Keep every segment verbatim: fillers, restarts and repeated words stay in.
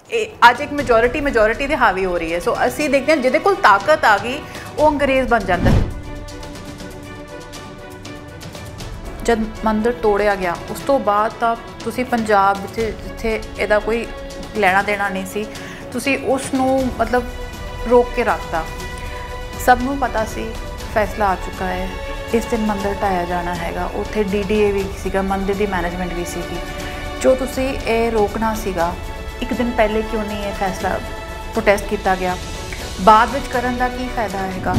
अज एक majority majority दे हावी हो रही है। सो असी देखते हैं जिहदे कोल ताकत आ गई वो अंग्रेज़ बन जाता है। जब मंदिर तोड़िया गया उस तो बाद तां तुसीं पंजाब जिथे इहदा कोई लैना देना नहीं सी, तुसीं उसनूं मतलब रोक के रखता। सब नूं पता सी फैसला आ चुका है, इस दिन मंदिर ढाया जाना हैगा। उत्थे डी डी ए भी सीगा, मंदिर की मैनेजमेंट भी सीगी। जो तुसीं ये रोकना सीगा, एक दिन पहले क्यों नहीं ये फैसला प्रोटेस्ट किया गया? बाद विच करन दा की फायदा हैगा?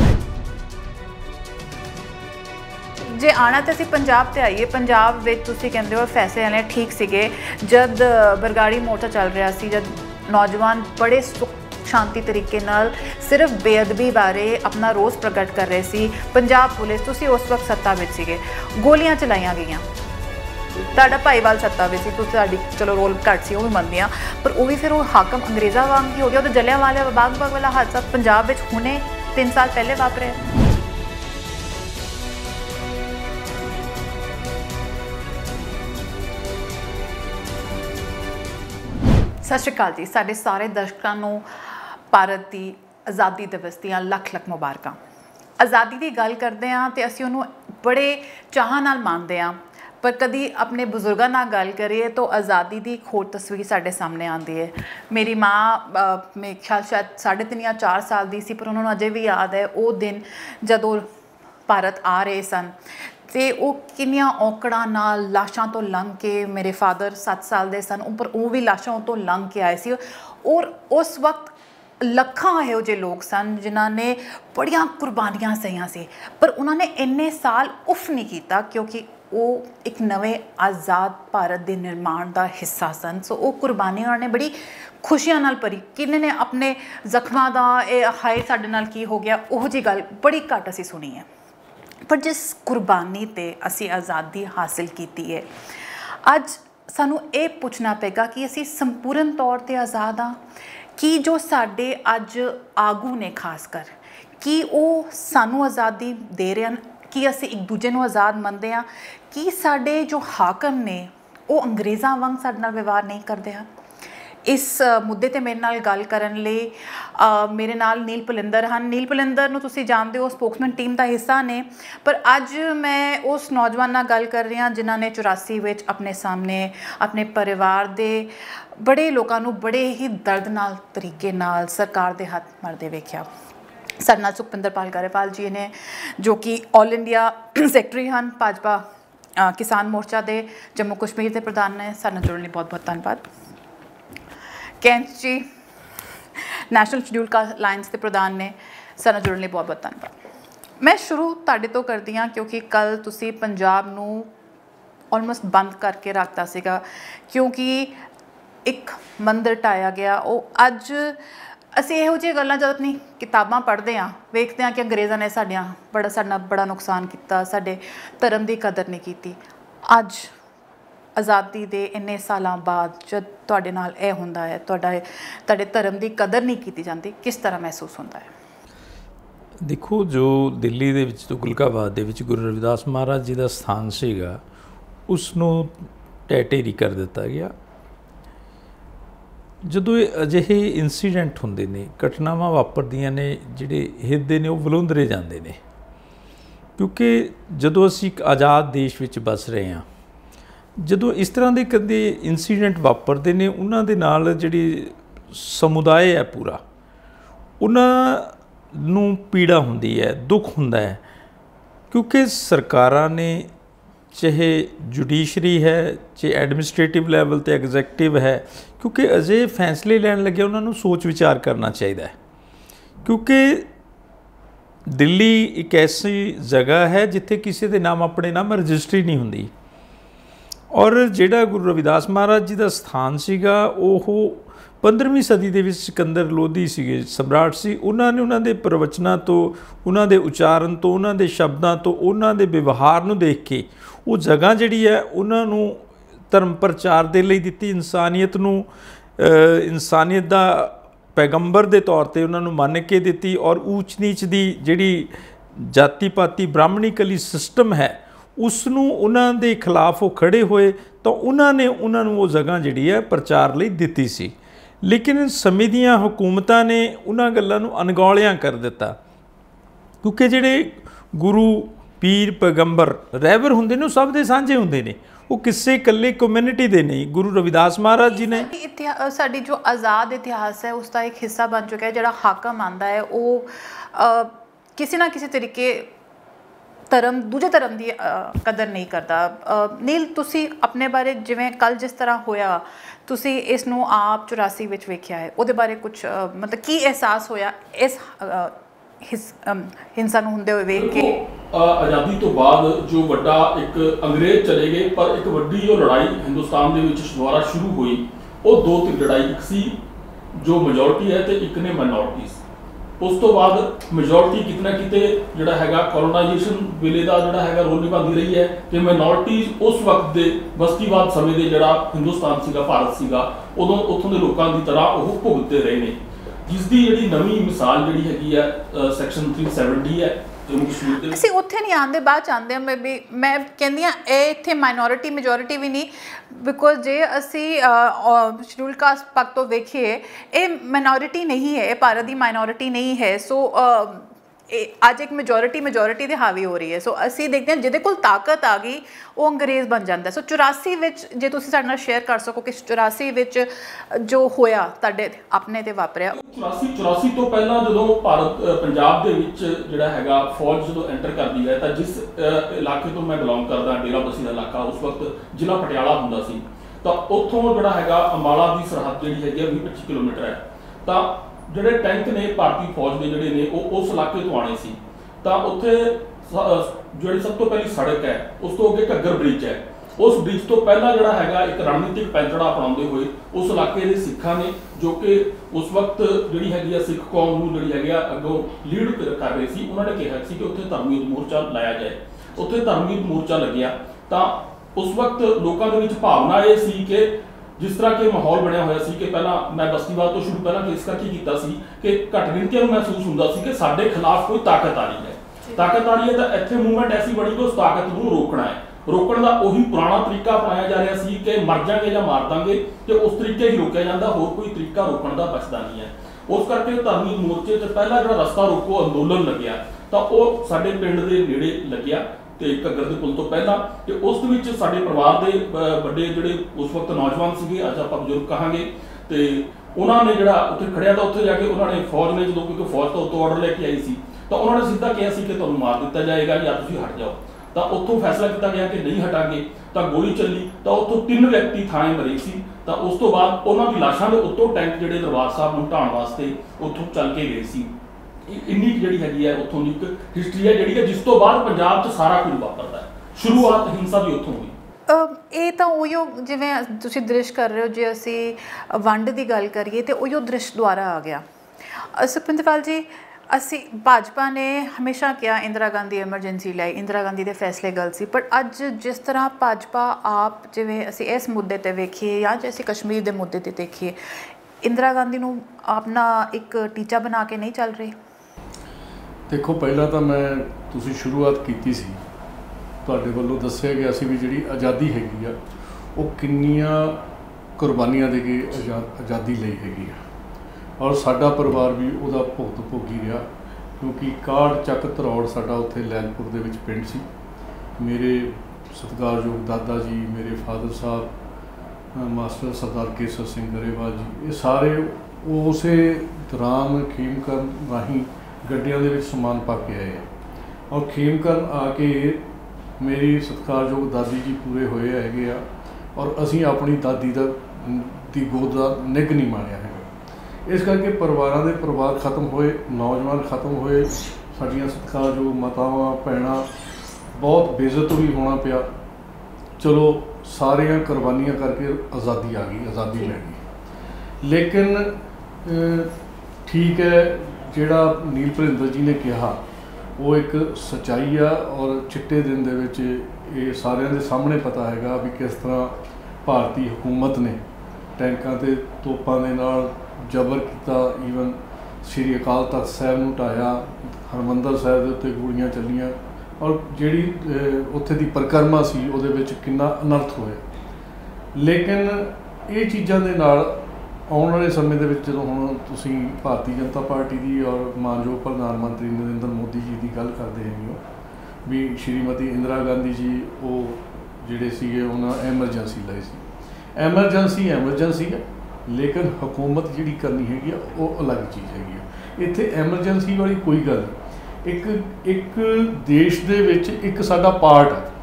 जे आना तो असीं पंजाब ते आइए। पंजाब विच तुसीं कहंदे हो फैसले आने ठीक सीगे जद बरगाड़ी मोर्चा चल रहा सी, जद नौजवान बड़े सुख शांति तरीके नाल सिर्फ बेअदबी बारे अपना रोस प्रगट कर रहे सी। पंजाब पुलिस, तुसीं उस वक्त सत्ता विच सीगे, गोलियां चलाईयां गईयां। तुहाडा भाईवाल सत्ता विच सी, तुहाडी चलो रोल घट सी, वो भी मनदी हां, पर वो भी फिर वो हाकम अंग्रेज़ां वांग ही हो गया। तो जलियांवाला बाग बाग वाला हादसा पंजाब विच हुणे तीन साल पहले वापरिया। सत श्री अकाल जी, साडे सारे दर्शकों नूं भारत की आज़ादी दिवस दीआं लख लख मुबारकां। आज़ादी की गल करते हैं तो असीं उहनूं बड़े चाह नाल मानते हैं, पर कभी अपने बजुर्गों नाल गल करिए तो आज़ादी की खोट तस्वीर साडे सामने आती है। मेरी माँ मेरे ख्याल शायद साढ़े तीन या चार साल की सी, पर उन्होंने अजे भी याद है वो दिन जदों भारत आ रहे सन तो वो किन्नियां औकड़ां नाल लाशां तो लंघ के, मेरे फादर सत्त साल दे सन पर वो भी लाशां तो लंघ के आए सी। और उस वक्त लखां इहो जे लोग सन जिन्हां ने बड़ियां कुर्बानियां सहियां सी, पर उन्होंने इन्ने साल उफ नहीं किया क्योंकि वो एक नवे आज़ाद भारत के निर्माण का हिस्सा सन। सो वो कुर्बानी उन्होंने बड़ी खुशियां नाल भरी। किन्ने ने अपने जख्मां दा ए हाय साडे नाल की हो गया उहो जी गल बड़ी घट असीं सुनी है। पर जिस कुर्बानी ते असीं आज़ादी हासिल की है, अज सानू ये पूछना पेगा कि असीं संपूर्ण तौर पर आज़ाद हाँ कि जो साडे अज आगू ने खासकर कि वो सानू आज़ादी दे रहे हैं, कि असीं एक दूजे नूं आज़ाद मनते हैं, कि साडे जो हाकम ने वो अंग्रेज़ां वांग साडे नाल व्यवहार नहीं करते हैं। इस मुद्दे ते मेरे नाल गल करन लई मेरे नाल नील पुलिंदर हैं। नील पुलिंदर नूं तुसीं जाणदे हो, स्पोक्समैन टीम का हिस्सा ने, पर अज मैं उस नौजवान नाल गल कर रही हाँ जिन्हां ने चौरासी विच अपने सामने अपने परिवार दे बड़े लोगों नूं बड़े ही दर्द नाल तरीके नाल सरकार दे हत्थ मरदे वेख्या। साडे नाल सुखविंदर पाल गरेवाल जी ने जो कि ऑल इंडिया सैकटरी हैं भाजपा किसान मोर्चा के जम्मू कश्मीर के प्रधान ने। साडे नाल जुड़न लई बहुत बहुत धन्यवाद। Kainch ji national scheduled caste alliance के प्रधान ने, साडे नाल जुड़न लई बहुत बहुत धन्यवाद। मैं शुरू तुहाडे तो करती हाँ क्योंकि कल तुसीं पंजाब नूं ऑलमोस्ट बंद करके रखता सीगा क्योंकि एक मंदिर ढाया गया। वो अज असीं इहो जिहियां गल्लां जद अपनी किताबां पढ़ते हैं वेखते हैं कि अंग्रेज़ों ने साडियां बड़ा साडा बड़ा नुकसान किया, साडे धर्म की कदर नहीं की। अज आज़ादी के इन्ने सालों बाद जब तुहाडे नाल इह हुंदा है, तुहाडा तुहाडे धर्म की कदर नहीं की जाती, किस तरह महसूस होता है? देखो, जो दिल्ली दे विच तुगलकाबाद दे विच गुरु रविदास महाराज जी का स्थान सीगा उसनूं ढह ढेरी कर दिता गया। ਜਦੋਂ ਅਜਿਹੇ ਇੰਸੀਡੈਂਟ ਹੁੰਦੇ ਨੇ, ਘਟਨਾਵਾਂ ਵਾਪਰਦੀਆਂ ਨੇ, ਜਿਹੜੇ ਹਿਰਦੇ ਨੇ ਉਹ ਵਲੂੰਦਰੇ ਜਾਂਦੇ ਨੇ ਕਿਉਂਕਿ ਜਦੋਂ ਅਸੀਂ ਇੱਕ ਆਜ਼ਾਦ ਦੇਸ਼ ਵਿੱਚ ਵਸ ਰਹੇ ਹਾਂ, ਜਦੋਂ ਇਸ ਤਰ੍ਹਾਂ ਦੇ ਕਦੇ ਇੰਸੀਡੈਂਟ ਵਾਪਰਦੇ ਨੇ ਉਹਨਾਂ ਦੇ ਨਾਲ ਜਿਹੜੀ ਸਮੁਦਾਇ ਹੈ ਪੂਰਾ, ਉਹਨਾਂ ਨੂੰ ਪੀੜਾ ਹੁੰਦੀ ਹੈ, ਦੁੱਖ ਹੁੰਦਾ ਹੈ ਕਿਉਂਕਿ ਸਰਕਾਰਾਂ ਨੇ चाहे जुडिशरी है, चाहे एडमिनिस्ट्रेटिव लैवल तो एग्जैक्टिव है, क्योंकि अजे फैसले लैन लगे उन्होंने सोच विचार करना चाहिए क्योंकि दिल्ली एक ऐसी जगह है जिथे किसी के नाम अपने नाम रजिस्ट्री नहीं होंदी। और जिहड़ा गुरु रविदास महाराज जी का स्थान सीगा वो पंद्रहवीं सदी के सिकंदर लोधी सीगे सम्राट सी। उन्होंने उन्होंने प्रवचनों तो, उन्होंने उच्चारण तो, उन्होंने शब्दों तो, उन्होंने व्यवहार नूं देख के वो जगह जिहड़ी है उन्होंने धर्म प्रचार के लिए दी, इंसानियत नूं इंसानियत का पैगंबर के तौर पर उन्होंने मन के दी। और ऊच नीच की जिहड़ी जाति पाती ब्राह्मणिकली सिस्टम है उसनूं उन्हां दे खिलाफ वो खड़े होए तो उन्होंने उन्होंने वो जगह जिहड़ी है प्रचार लई दित्ती सी। ਲੇਕਿਨ ਸਮੇਂ ਦੀਆਂ ਹੁਕੂਮਤਾਂ ਨੇ ਉਹਨਾਂ ਗੱਲਾਂ ਨੂੰ ਅਣਗੌਲਿਆਂ ਕਰ ਦਿੱਤਾ, ਕਿਉਂਕਿ ਜਿਹੜੇ ਗੁਰੂ ਪੀਰ ਪੈਗੰਬਰ ਰਹਿਬਰ ਹੁੰਦੇ ਨੇ ਉਹ ਸਭ ਦੇ ਸਾਂਝੇ ਹੁੰਦੇ ਨੇ, ਉਹ ਕਿਸੇ ਇਕੱਲੇ ਕਮਿਊਨਿਟੀ ਦੇ ਨਹੀਂ। ਗੁਰੂ ਰਵਿਦਾਸ ਮਹਾਰਾਜ ਜੀ ਨੇ ਇਤਿਹਾਸ, ਸਾਡੀ ਜੋ ਆਜ਼ਾਦ ਇਤਿਹਾਸ ਹੈ ਉਸ ਦਾ ਇੱਕ ਹਿੱਸਾ ਬਣ ਚੁੱਕਿਆ ਹੈ। ਜਿਹੜਾ ਹਾਕਮ ਆਉਂਦਾ ਹੈ ਉਹ ਕਿਸੇ ਨਾ ਕਿਸੇ ਤਰੀਕੇ ਧਰਮ ਦੂਜੇ ਧਰਮ ਦੀ ਕਦਰ ਨਹੀਂ ਕਰਦਾ। ਨੀਲ, ਤੁਸੀਂ ਆਪਣੇ ਬਾਰੇ, ਜਿਵੇਂ ਕੱਲ੍ਹ ਜਿਸ ਤਰ੍ਹਾਂ ਹੋਇਆ, ਤੁਸੀਂ ਇਸ ਨੂੰ ਆਪ ਚੁਰਾਸੀ ਵਿੱਚ ਵੇਖਿਆ ਹੈ, ਉਹਦੇ ਬਾਰੇ ਕੁਛ ਮਤਲਬ ਕੀ ਅਹਿਸਾਸ ਹੋਇਆ ਇਸ ਹਿਸ ਹਿੰਸਾ ਨੂੰ ਹੁੰਦੇ ਹੋਏ ਵੇਖ ਕੇ? ਆਜ਼ਾਦੀ ਤੋਂ ਬਾਅਦ ਜੋ ਵੱਡਾ ਇੱਕ ਅੰਗਰੇਜ਼ ਚਲੇ ਗਏ, ਪਰ ਇੱਕ ਵੱਡੀ ਜੋ ਲੜਾਈ ਹਿੰਦੁਸਤਾਨ ਦੇ ਵਿੱਚ ਦੁਬਾਰਾ ਸ਼ੁਰੂ ਹੋਈ, ਉਹ ਦੋ ਤਿੰਨ ਲੜਾਈ, ਇੱਕ ਸੀ ਜੋ ਮੈਜੋਰਟੀ ਹੈ ਤੇ ਇੱਕ ਨੇ ਮਾਈਨੋਰਟੀਜ਼। ਉਸ ਤੋਂ ਬਾਅਦ ਮੈਜੋਰਟੀ ਕਿਤੇ ਨਾ ਕਿਤੇ ਜਿਹੜਾ ਹੈਗਾ ਕੋਲੋਨਾਈਜੇਸ਼ਨ ਵੇਲੇ ਦਾ ਜਿਹੜਾ ਹੈਗਾ ਰੋਲ ਨਿਭਾਉਂਦੀ ਰਹੀ ਹੈ, ਤੇ ਮਾਈਨੋਰਟੀਜ਼ ਉਸ ਵਕਤ ਦੇ ਬਸਤੀਵਾਦ ਸਮੇਂ ਦੇ ਜਿਹੜਾ ਹਿੰਦੁਸਤਾਨ ਸੀਗਾ, ਭਾਰਤ ਸੀਗਾ, ਉਦੋਂ ਉੱਥੋਂ ਦੇ ਲੋਕਾਂ ਦੀ ਤਰ੍ਹਾਂ ਉਹ ਭੁਗਤਦੇ ਰਹੇ ਨੇ। ਜਿਸ ਦੀ ਜਿਹੜੀ ਨਵੀਂ ਮਿਸਾਲ ਜਿਹੜੀ ਹੈਗੀ ਹੈ ਸੈਕਸ਼ਨ ਤਿੰਨ ਸੌ ਸੱਤਰ ਹੈ ਜੰਮੂ ਕਸ਼ਮੀਰ ਦੇ। ਅਸੀਂ ਉੱਥੇ ਨਹੀਂ ਆਉਂਦੇ, ਬਾਅਦ 'ਚ ਆਉਂਦੇ ਹਾਂ। ਮੈਂ ਵੀ ਮੈਂ ਕਹਿੰਦੀ ਹਾਂ ਇਹ ਇੱਥੇ ਮਾਈਨੋਰਿਟੀ ਮੈਜੋਰਿਟੀ ਵੀ ਨਹੀਂ, ਬਿਕੋਜ਼ ਜੇ ਅਸੀਂ ਸ਼ਡਿਊਲ ਕਾਸਟ ਪੱਖ ਤੋਂ ਵੇਖੀਏ, ਇਹ ਮਾਈਨੋਰਿਟੀ ਨਹੀਂ ਹੈ, ਇਹ ਭਾਰਤ ਦੀ ਮਾਈਨੋਰਿਟੀ ਨਹੀਂ ਹੈ। ਸੋ ਅੱਜ ਇੱਕ ਮੈਜੋਰਿਟੀ ਮੈਜੋਰਿਟੀ ਦੇ ਹਾਵੀ ਹੋ ਰਹੀ ਹੈ। ਸੋ ਅਸੀਂ ਦੇਖਦੇ ਹਾਂ ਜਿਹਦੇ ਕੋਲ ਤਾਕਤ ਆ ਗਈ ਉਹ ਅੰਗਰੇਜ਼ ਬਣ ਜਾਂਦਾ। ਸੋ ਚੁਰਾਸੀ ਵਿੱਚ ਜੇ ਤੁਸੀਂ ਸਾਡੇ ਨਾਲ ਸ਼ੇਅਰ ਕਰ ਸਕੋ ਕਿ ਚੁਰਾਸੀ ਵਿੱਚ ਜੋ ਹੋਇਆ ਤੁਹਾਡੇ ਆਪਣੇ ਤੇ ਵਾਪਰਿਆ। ਚੁਰਾਸੀ ਚੁਰਾਸੀ ਤੋਂ ਪਹਿਲਾਂ ਜਦੋਂ ਭਾਰਤ ਪੰਜਾਬ ਦੇ ਵਿੱਚ ਜਿਹੜਾ ਹੈਗਾ ਫੌਜ ਜਦੋਂ ਐਂਟਰ ਕਰਦੀ ਹੈ, ਤਾਂ ਜਿਸ ਇਲਾਕੇ ਤੋਂ ਮੈਂ ਬਿਲੋਂਗ ਕਰਦਾ, ਡੇਰਾ ਬਸੀ ਦਾ ਇਲਾਕਾ, ਉਸ ਵਕਤ ਜ਼ਿਲ੍ਹਾ ਪਟਿਆਲਾ ਹੁੰਦਾ ਸੀ, ਤਾਂ ਉੱਥੋਂ ਜਿਹੜਾ ਹੈਗਾ ਅੰਬਾਲਾ ਦੀ ਸਰਹੱਦ ਜਿਹੜੀ ਹੈਗੀ ਵੀਹ ਪੱਚੀ ਕਿਲੋਮੀਟਰ ਹੈ। ਤਾਂ ਜਿਹੜੇ ਟੈਂਕ ਨੇ ਭਾਰਤੀ ਫੌਜ ਦੇ ਜਿਹੜੇ ਨੇ ਉਹ ਉਸ ਇਲਾਕੇ ਤੋਂ ਆਣੇ ਸੀ, ਤਾਂ ਉੱਥੇ ਜਿਹੜੀ ਸਭ ਤੋਂ ਪਹਿਲੀ ਸੜਕ ਹੈ ਉਸ ਤੋਂ ਅੱਗੇ ਘੱਗਰ ਬ੍ਰਿਜ ਹੈ। ਉਸ ਬ੍ਰਿਜ ਤੋਂ ਪਹਿਲਾਂ ਜਿਹੜਾ ਹੈਗਾ ਇੱਕ ਰਣਨੀਤਿਕ ਪੈਂਤੜਾ ਅਪਣਾਉਂਦੇ ਹੋਏ ਉਸ ਇਲਾਕੇ ਦੇ ਸਿੱਖਾਂ ਨੇ, ਜੋ ਕਿ ਉਸ ਵਕਤ ਜਿਹੜੀ ਹੈਗੀ ਆ ਸਿੱਖ ਕੌਮ ਨੂੰ ਜਿਹੜੀ ਹੈਗੀ ਆ ਅੱਗੋਂ ਲੀਡ ਕਰ ਰਹੇ ਸੀ, ਉਹਨਾਂ ਨੇ ਕਿਹਾ ਸੀ ਕਿ ਉੱਥੇ ਧਰਮ ਯੁੱਧ ਮੋਰਚਾ ਲਾਇਆ ਜਾਏ। ਉੱਥੇ ਧਰਮ ਯੁੱਧ ਮੋਰਚਾ ਲੱਗਿਆ ਤਾਂ ਉਸ ਵਕਤ ਲੋਕਾਂ ਦੇ ਵਿੱਚ ਭਾਵਨਾ ਇਹ ਸੀ ਕਿ ਜਿਸ ਤਰ੍ਹਾਂ ਕਿ ਮਾਹੌਲ ਬਣਿਆ ਹੋਇਆ ਸੀ ਕਿ ਪਹਿਲਾਂ ਮੈਂ ਬਸਤੀਵਾਦ ਤੋਂ ਸ਼ੁਰੂ ਪਹਿਲਾਂ ਕੇਸ ਕਰਕੇ ਕੀਤਾ ਸੀ ਕਿ ਘੱਟ ਗਿਣਤੀਆਂ ਨੂੰ ਮਹਿਸੂਸ ਹੁੰਦਾ ਸੀ ਕਿ ਸਾਡੇ ਖਿਲਾਫ ਕੋਈ ਤਾਕਤ ਆ ਰਹੀ ਹੈ। ਤਾਕਤ ਆ ਰਹੀ ਹੈ ਤਾਂ ਇੱਥੇ ਮੂਵਮੈਂਟ ਐਸੀ ਬਣੀ ਕਿ ਉਸ ਤਾਕਤ ਨੂੰ ਰੋਕਣਾ ਹੈ। ਰੋਕਣ ਦਾ ਉਹੀ ਪੁਰਾਣਾ ਤਰੀਕਾ ਅਪਣਾਇਆ ਜਾ ਰਿਹਾ ਸੀ ਕਿ ਮਰ ਜਾਗੇ ਜਾਂ ਮਾਰ ਦਾਂਗੇ, ਤੇ ਉਸ ਤਰੀਕੇ ਹੀ ਰੋਕਿਆ ਜਾਂਦਾ, ਹੋਰ ਕੋਈ ਤਰੀਕਾ ਰੋਕਣ ਦਾ ਬਚਦਾ ਨਹੀਂ ਹੈ। ਉਸ ਕਰਕੇ ਧਰਮੀ ਮੋਰਚੇ 'ਚ ਪਹਿਲਾ ਜਿਹੜਾ ਰਸਤਾ ਰੋਕੋ ਅੰਦੋਲਨ ਲੱਗਿਆ ਤਾਂ ਉਹ ਸਾਡੇ ਪਿੰਡ ਦੇ ਨੇੜੇ ਲੱਗਿਆ ਤੇ ਘੱਗਰ ਦੇ ਪੁਲ ਤੋਂ ਪਹਿਲਾਂ, ਤੇ ਉਸ ਦੇ ਵਿੱਚ ਸਾਡੇ ਪਰਿਵਾਰ ਦੇ ਵੱਡੇ ਜਿਹੜੇ ਉਸ ਵਕਤ ਨੌਜਵਾਨ ਸੀਗੇ, ਅੱਜ ਆਪਾਂ ਬਜ਼ੁਰਗ ਕਹਾਂਗੇ, ਤੇ ਉਹਨਾਂ ਨੇ ਜਿਹੜਾ ਉੱਥੇ ਖੜਿਆ ਤਾਂ ਉੱਥੇ ਜਾ ਕੇ ਉਹਨਾਂ ਨੇ ਫੌਜ ਨੇ ਜਦੋਂ ਕਿਉਂਕਿ ਫੌਜ ਤੋਂ ਉੱਤੋਂ ਆਰਡਰ ਲੈ ਕੇ ਆਈ ਸੀ, ਤਾਂ ਉਹਨਾਂ ਨੇ ਸਿੱਧਾ ਕਿਹਾ ਸੀ ਕਿ ਤੁਹਾਨੂੰ ਮਾਰ ਦਿੱਤਾ ਜਾਏਗਾ ਜਾਂ ਤੁਸੀਂ ਹਟ ਜਾਓ। ਤਾਂ ਉੱਥੋਂ ਫੈਸਲਾ ਕੀਤਾ ਗਿਆ ਕਿ ਨਹੀਂ ਹਟਾਂਗੇ, ਤਾਂ ਗੋਲੀ ਚੱਲੀ, ਤਾਂ ਉੱਥੋਂ ਤਿੰਨ ਵਿਅਕਤੀ ਥਾਣੇ ਮਰੇ ਸੀ। ਤਾਂ ਉਸ ਤੋਂ ਬਾਅਦ ਉਹਨਾਂ ਦੀ ਲਾਸ਼ਾਂ ਦੇ ਉੱਤੋਂ ਟੈਂਕ ਜਿਹੜੇ ਦਰਬਾਰ ਸਾਹਿਬ ਨੂੰ ਢਾਉਣ ਵਾਸਤੇ ਉੱਥੋਂ ਚੱਲ ਕੇ ਗਏ ਸੀ। ਇੰਨੀ ਜਿਹੜੀ ਹੈਗੀ ਹੈ ਉੱਥੋਂ ਦੀ ਇੱਕ ਹਿਸਟਰੀ ਹੈ ਜਿਹੜੀ ਕਿ ਜਿਸ ਤੋਂ ਬਾਅਦ ਪੰਜਾਬ 'ਚ ਸਾਰਾ ਕੁਝ ਵਾਪਰਦਾ ਹੈ। ਸ਼ੁਰੂਆਤ ਹਿੰਸਾ ਦੀ ਉੱਥੋਂ ਹੋਈ। ਇਹ ਤਾਂ ਉਹੀਓ ਜਿਵੇਂ ਤੁਸੀਂ ਦ੍ਰਿਸ਼ ਕਰ ਰਹੇ ਹੋ, ਜੇ ਅਸੀਂ ਵੰਡ ਦੀ ਗੱਲ ਕਰੀਏ ਤਾਂ ਉਹੀਓ ਦ੍ਰਿਸ਼ ਦੁਆਰਾ ਆ ਗਿਆ। ਸੁਖਪਿੰਦਰ ਜੀ, ਅਸੀਂ ਭਾਜਪਾ ਨੇ ਹਮੇਸ਼ਾ ਕਿਹਾ ਇੰਦਰਾ ਗਾਂਧੀ ਐਮਰਜੈਂਸੀ ਲਈ, ਇੰਦਰਾ ਗਾਂਧੀ ਦੇ ਫੈਸਲੇ ਗਲਤ ਸੀ, ਪਰ ਅੱਜ ਜਿਸ ਤਰ੍ਹਾਂ ਭਾਜਪਾ ਆਪ, ਜਿਵੇਂ ਅਸੀਂ ਇਸ ਮੁੱਦੇ 'ਤੇ ਵੇਖੀਏ ਜਾਂ ਜੇ ਅਸੀਂ ਕਸ਼ਮੀਰ ਦੇ ਮੁੱਦੇ 'ਤੇ ਦੇਖੀਏ, ਇੰਦਰਾ ਗਾਂਧੀ ਨੂੰ ਆਪਣਾ ਇੱਕ ਟੀਚਾ ਬਣਾ ਕੇ ਨਹੀਂ ਚੱਲ ਰਹੀ। ਦੇਖੋ, ਪਹਿਲਾਂ ਤਾਂ ਮੈਂ ਤੁਸੀਂ ਸ਼ੁਰੂਆਤ ਕੀਤੀ ਸੀ, ਤੁਹਾਡੇ ਵੱਲੋਂ ਦੱਸਿਆ ਗਿਆ ਸੀ ਵੀ ਜਿਹੜੀ ਆਜ਼ਾਦੀ ਹੈਗੀ ਆ ਉਹ ਕਿੰਨੀਆਂ ਕੁਰਬਾਨੀਆਂ ਦੇ ਕੇ ਆਜ਼ਾ ਆਜ਼ਾਦੀ ਲਈ ਹੈਗੀ ਆ, ਔਰ ਸਾਡਾ ਪਰਿਵਾਰ ਵੀ ਉਹਦਾ ਭੁਗਤ ਭੋਗੀ ਰਿਹਾ, ਕਿਉਂਕਿ ਕਾੜ ਚੱਕ ਧਰੌੜ ਸਾਡਾ ਉੱਥੇ ਲੈਲਪੁਰ ਦੇ ਵਿੱਚ ਪਿੰਡ ਸੀ। ਮੇਰੇ ਸਤਿਕਾਰਯੋਗ ਦਾਦਾ ਜੀ, ਮੇਰੇ ਫਾਦਰ ਸਾਹਿਬ ਮਾਸਟਰ ਸਰਦਾਰ ਕੇਸਰ ਸਿੰਘ ਗਰੇਵਾਲ ਜੀ, ਇਹ ਸਾਰੇ ਉਸੇ ਦੌਰਾਨ ਖੇਮਕਰਨ ਰਾਹੀਂ ਗੱਡੀਆਂ ਦੇ ਵਿੱਚ ਸਮਾਨ ਪਾ ਕੇ ਆਏ ਆ, ਔਰ ਖੇਮਕਰਨ ਆ ਕੇ ਮੇਰੀ ਸਤਿਕਾਰਯੋਗ ਦਾਦੀ ਜੀ ਪੂਰੇ ਹੋਏ ਹੈਗੇ ਆ, ਔਰ ਅਸੀਂ ਆਪਣੀ ਦਾਦੀ ਦਾ ਦੀ ਗੋਦ ਦਾ ਨਿੱਘ ਨਹੀਂ ਮਾਣਿਆ ਹੈਗਾ। ਇਸ ਕਰਕੇ ਪਰਿਵਾਰਾਂ ਦੇ ਪਰਿਵਾਰ ਖਤਮ ਹੋਏ, ਨੌਜਵਾਨ ਖਤਮ ਹੋਏ, ਸਾਡੀਆਂ ਸਤਿਕਾਰਯੋਗ ਮਾਤਾਵਾਂ ਭੈਣਾਂ ਬਹੁਤ ਬੇਇੱਜ਼ਤ ਵੀ ਹੋਣਾ ਪਿਆ। ਚਲੋ ਸਾਰੀਆਂ ਕੁਰਬਾਨੀਆਂ ਕਰਕੇ ਆਜ਼ਾਦੀ ਆ ਗਈ, ਆਜ਼ਾਦੀ ਮਿਲ ਗਈ। ਲੇਕਿਨ ਠੀਕ ਹੈ, ਜਿਹੜਾ ਨੀਲ ਭਰਿੰਦਰ ਜੀ ਨੇ ਕਿਹਾ ਉਹ ਇੱਕ ਸੱਚਾਈ ਆ, ਔਰ ਚਿੱਟੇ ਦਿਨ ਦੇ ਵਿੱਚ ਇਹ ਸਾਰਿਆਂ ਦੇ ਸਾਹਮਣੇ ਪਤਾ ਹੈਗਾ ਵੀ ਕਿਸ ਤਰ੍ਹਾਂ ਭਾਰਤੀ ਹਕੂਮਤ ਨੇ ਟੈਂਕਾਂ ਤੇ ਤੋਪਾਂ ਦੇ ਨਾਲ ਜ਼ਬਰ ਕੀਤਾ। ਈਵਨ ਸ਼੍ਰੀ ਅਕਾਲ ਤਖਤ ਸਾਹਿਬ ਨੂੰ ਢਾਇਆ, ਹਰਿਮੰਦਰ ਸਾਹਿਬ ਦੇ ਉੱਤੇ ਗੋਲੀਆਂ ਚੱਲੀਆਂ, ਔਰ ਜਿਹੜੀ ਉੱਥੇ ਦੀ ਪਰਿਕਰਮਾ ਸੀ ਉਹਦੇ ਵਿੱਚ ਕਿੰਨਾ ਅਨਰਥ ਹੋਇਆ। ਲੇਕਿਨ ਇਹ ਚੀਜ਼ਾਂ ਦੇ ਨਾਲ ਆਉਣ ਵਾਲੇ ਸਮੇਂ ਦੇ ਵਿੱਚ ਜਦੋਂ ਹੁਣ ਤੁਸੀਂ ਭਾਰਤੀ ਜਨਤਾ ਪਾਰਟੀ ਦੀ ਔਰ ਮਾਨਯੋਗ ਪ੍ਰਧਾਨ ਮੰਤਰੀ ਨਰਿੰਦਰ ਮੋਦੀ ਜੀ ਦੀ ਗੱਲ ਕਰਦੇ ਹੈਗੇ ਹੋ ਵੀ ਸ਼੍ਰੀਮਤੀ ਇੰਦਰਾ ਗਾਂਧੀ ਜੀ ਉਹ ਜਿਹੜੇ ਸੀਗੇ ਉਹਨਾਂ ਐਮਰਜੈਂਸੀ ਲਈ ਸੀ। ਐਮਰਜੈਂਸੀ ਐਮਰਜੈਂਸੀ ਹੈ, ਲੇਕਿਨ ਹਕੂਮਤ ਜਿਹੜੀ ਕਰਨੀ ਹੈਗੀ ਆ ਉਹ ਅਲੱਗ ਚੀਜ਼ ਹੈਗੀ ਆ। ਇੱਥੇ ਐਮਰਜੈਂਸੀ ਵਾਲੀ ਕੋਈ ਗੱਲ ਨਹੀਂ। ਇੱਕ ਇੱਕ ਦੇਸ਼ ਦੇ ਵਿੱਚ ਇੱਕ ਸਾਡਾ ਪਾਰਟ ਹੈ,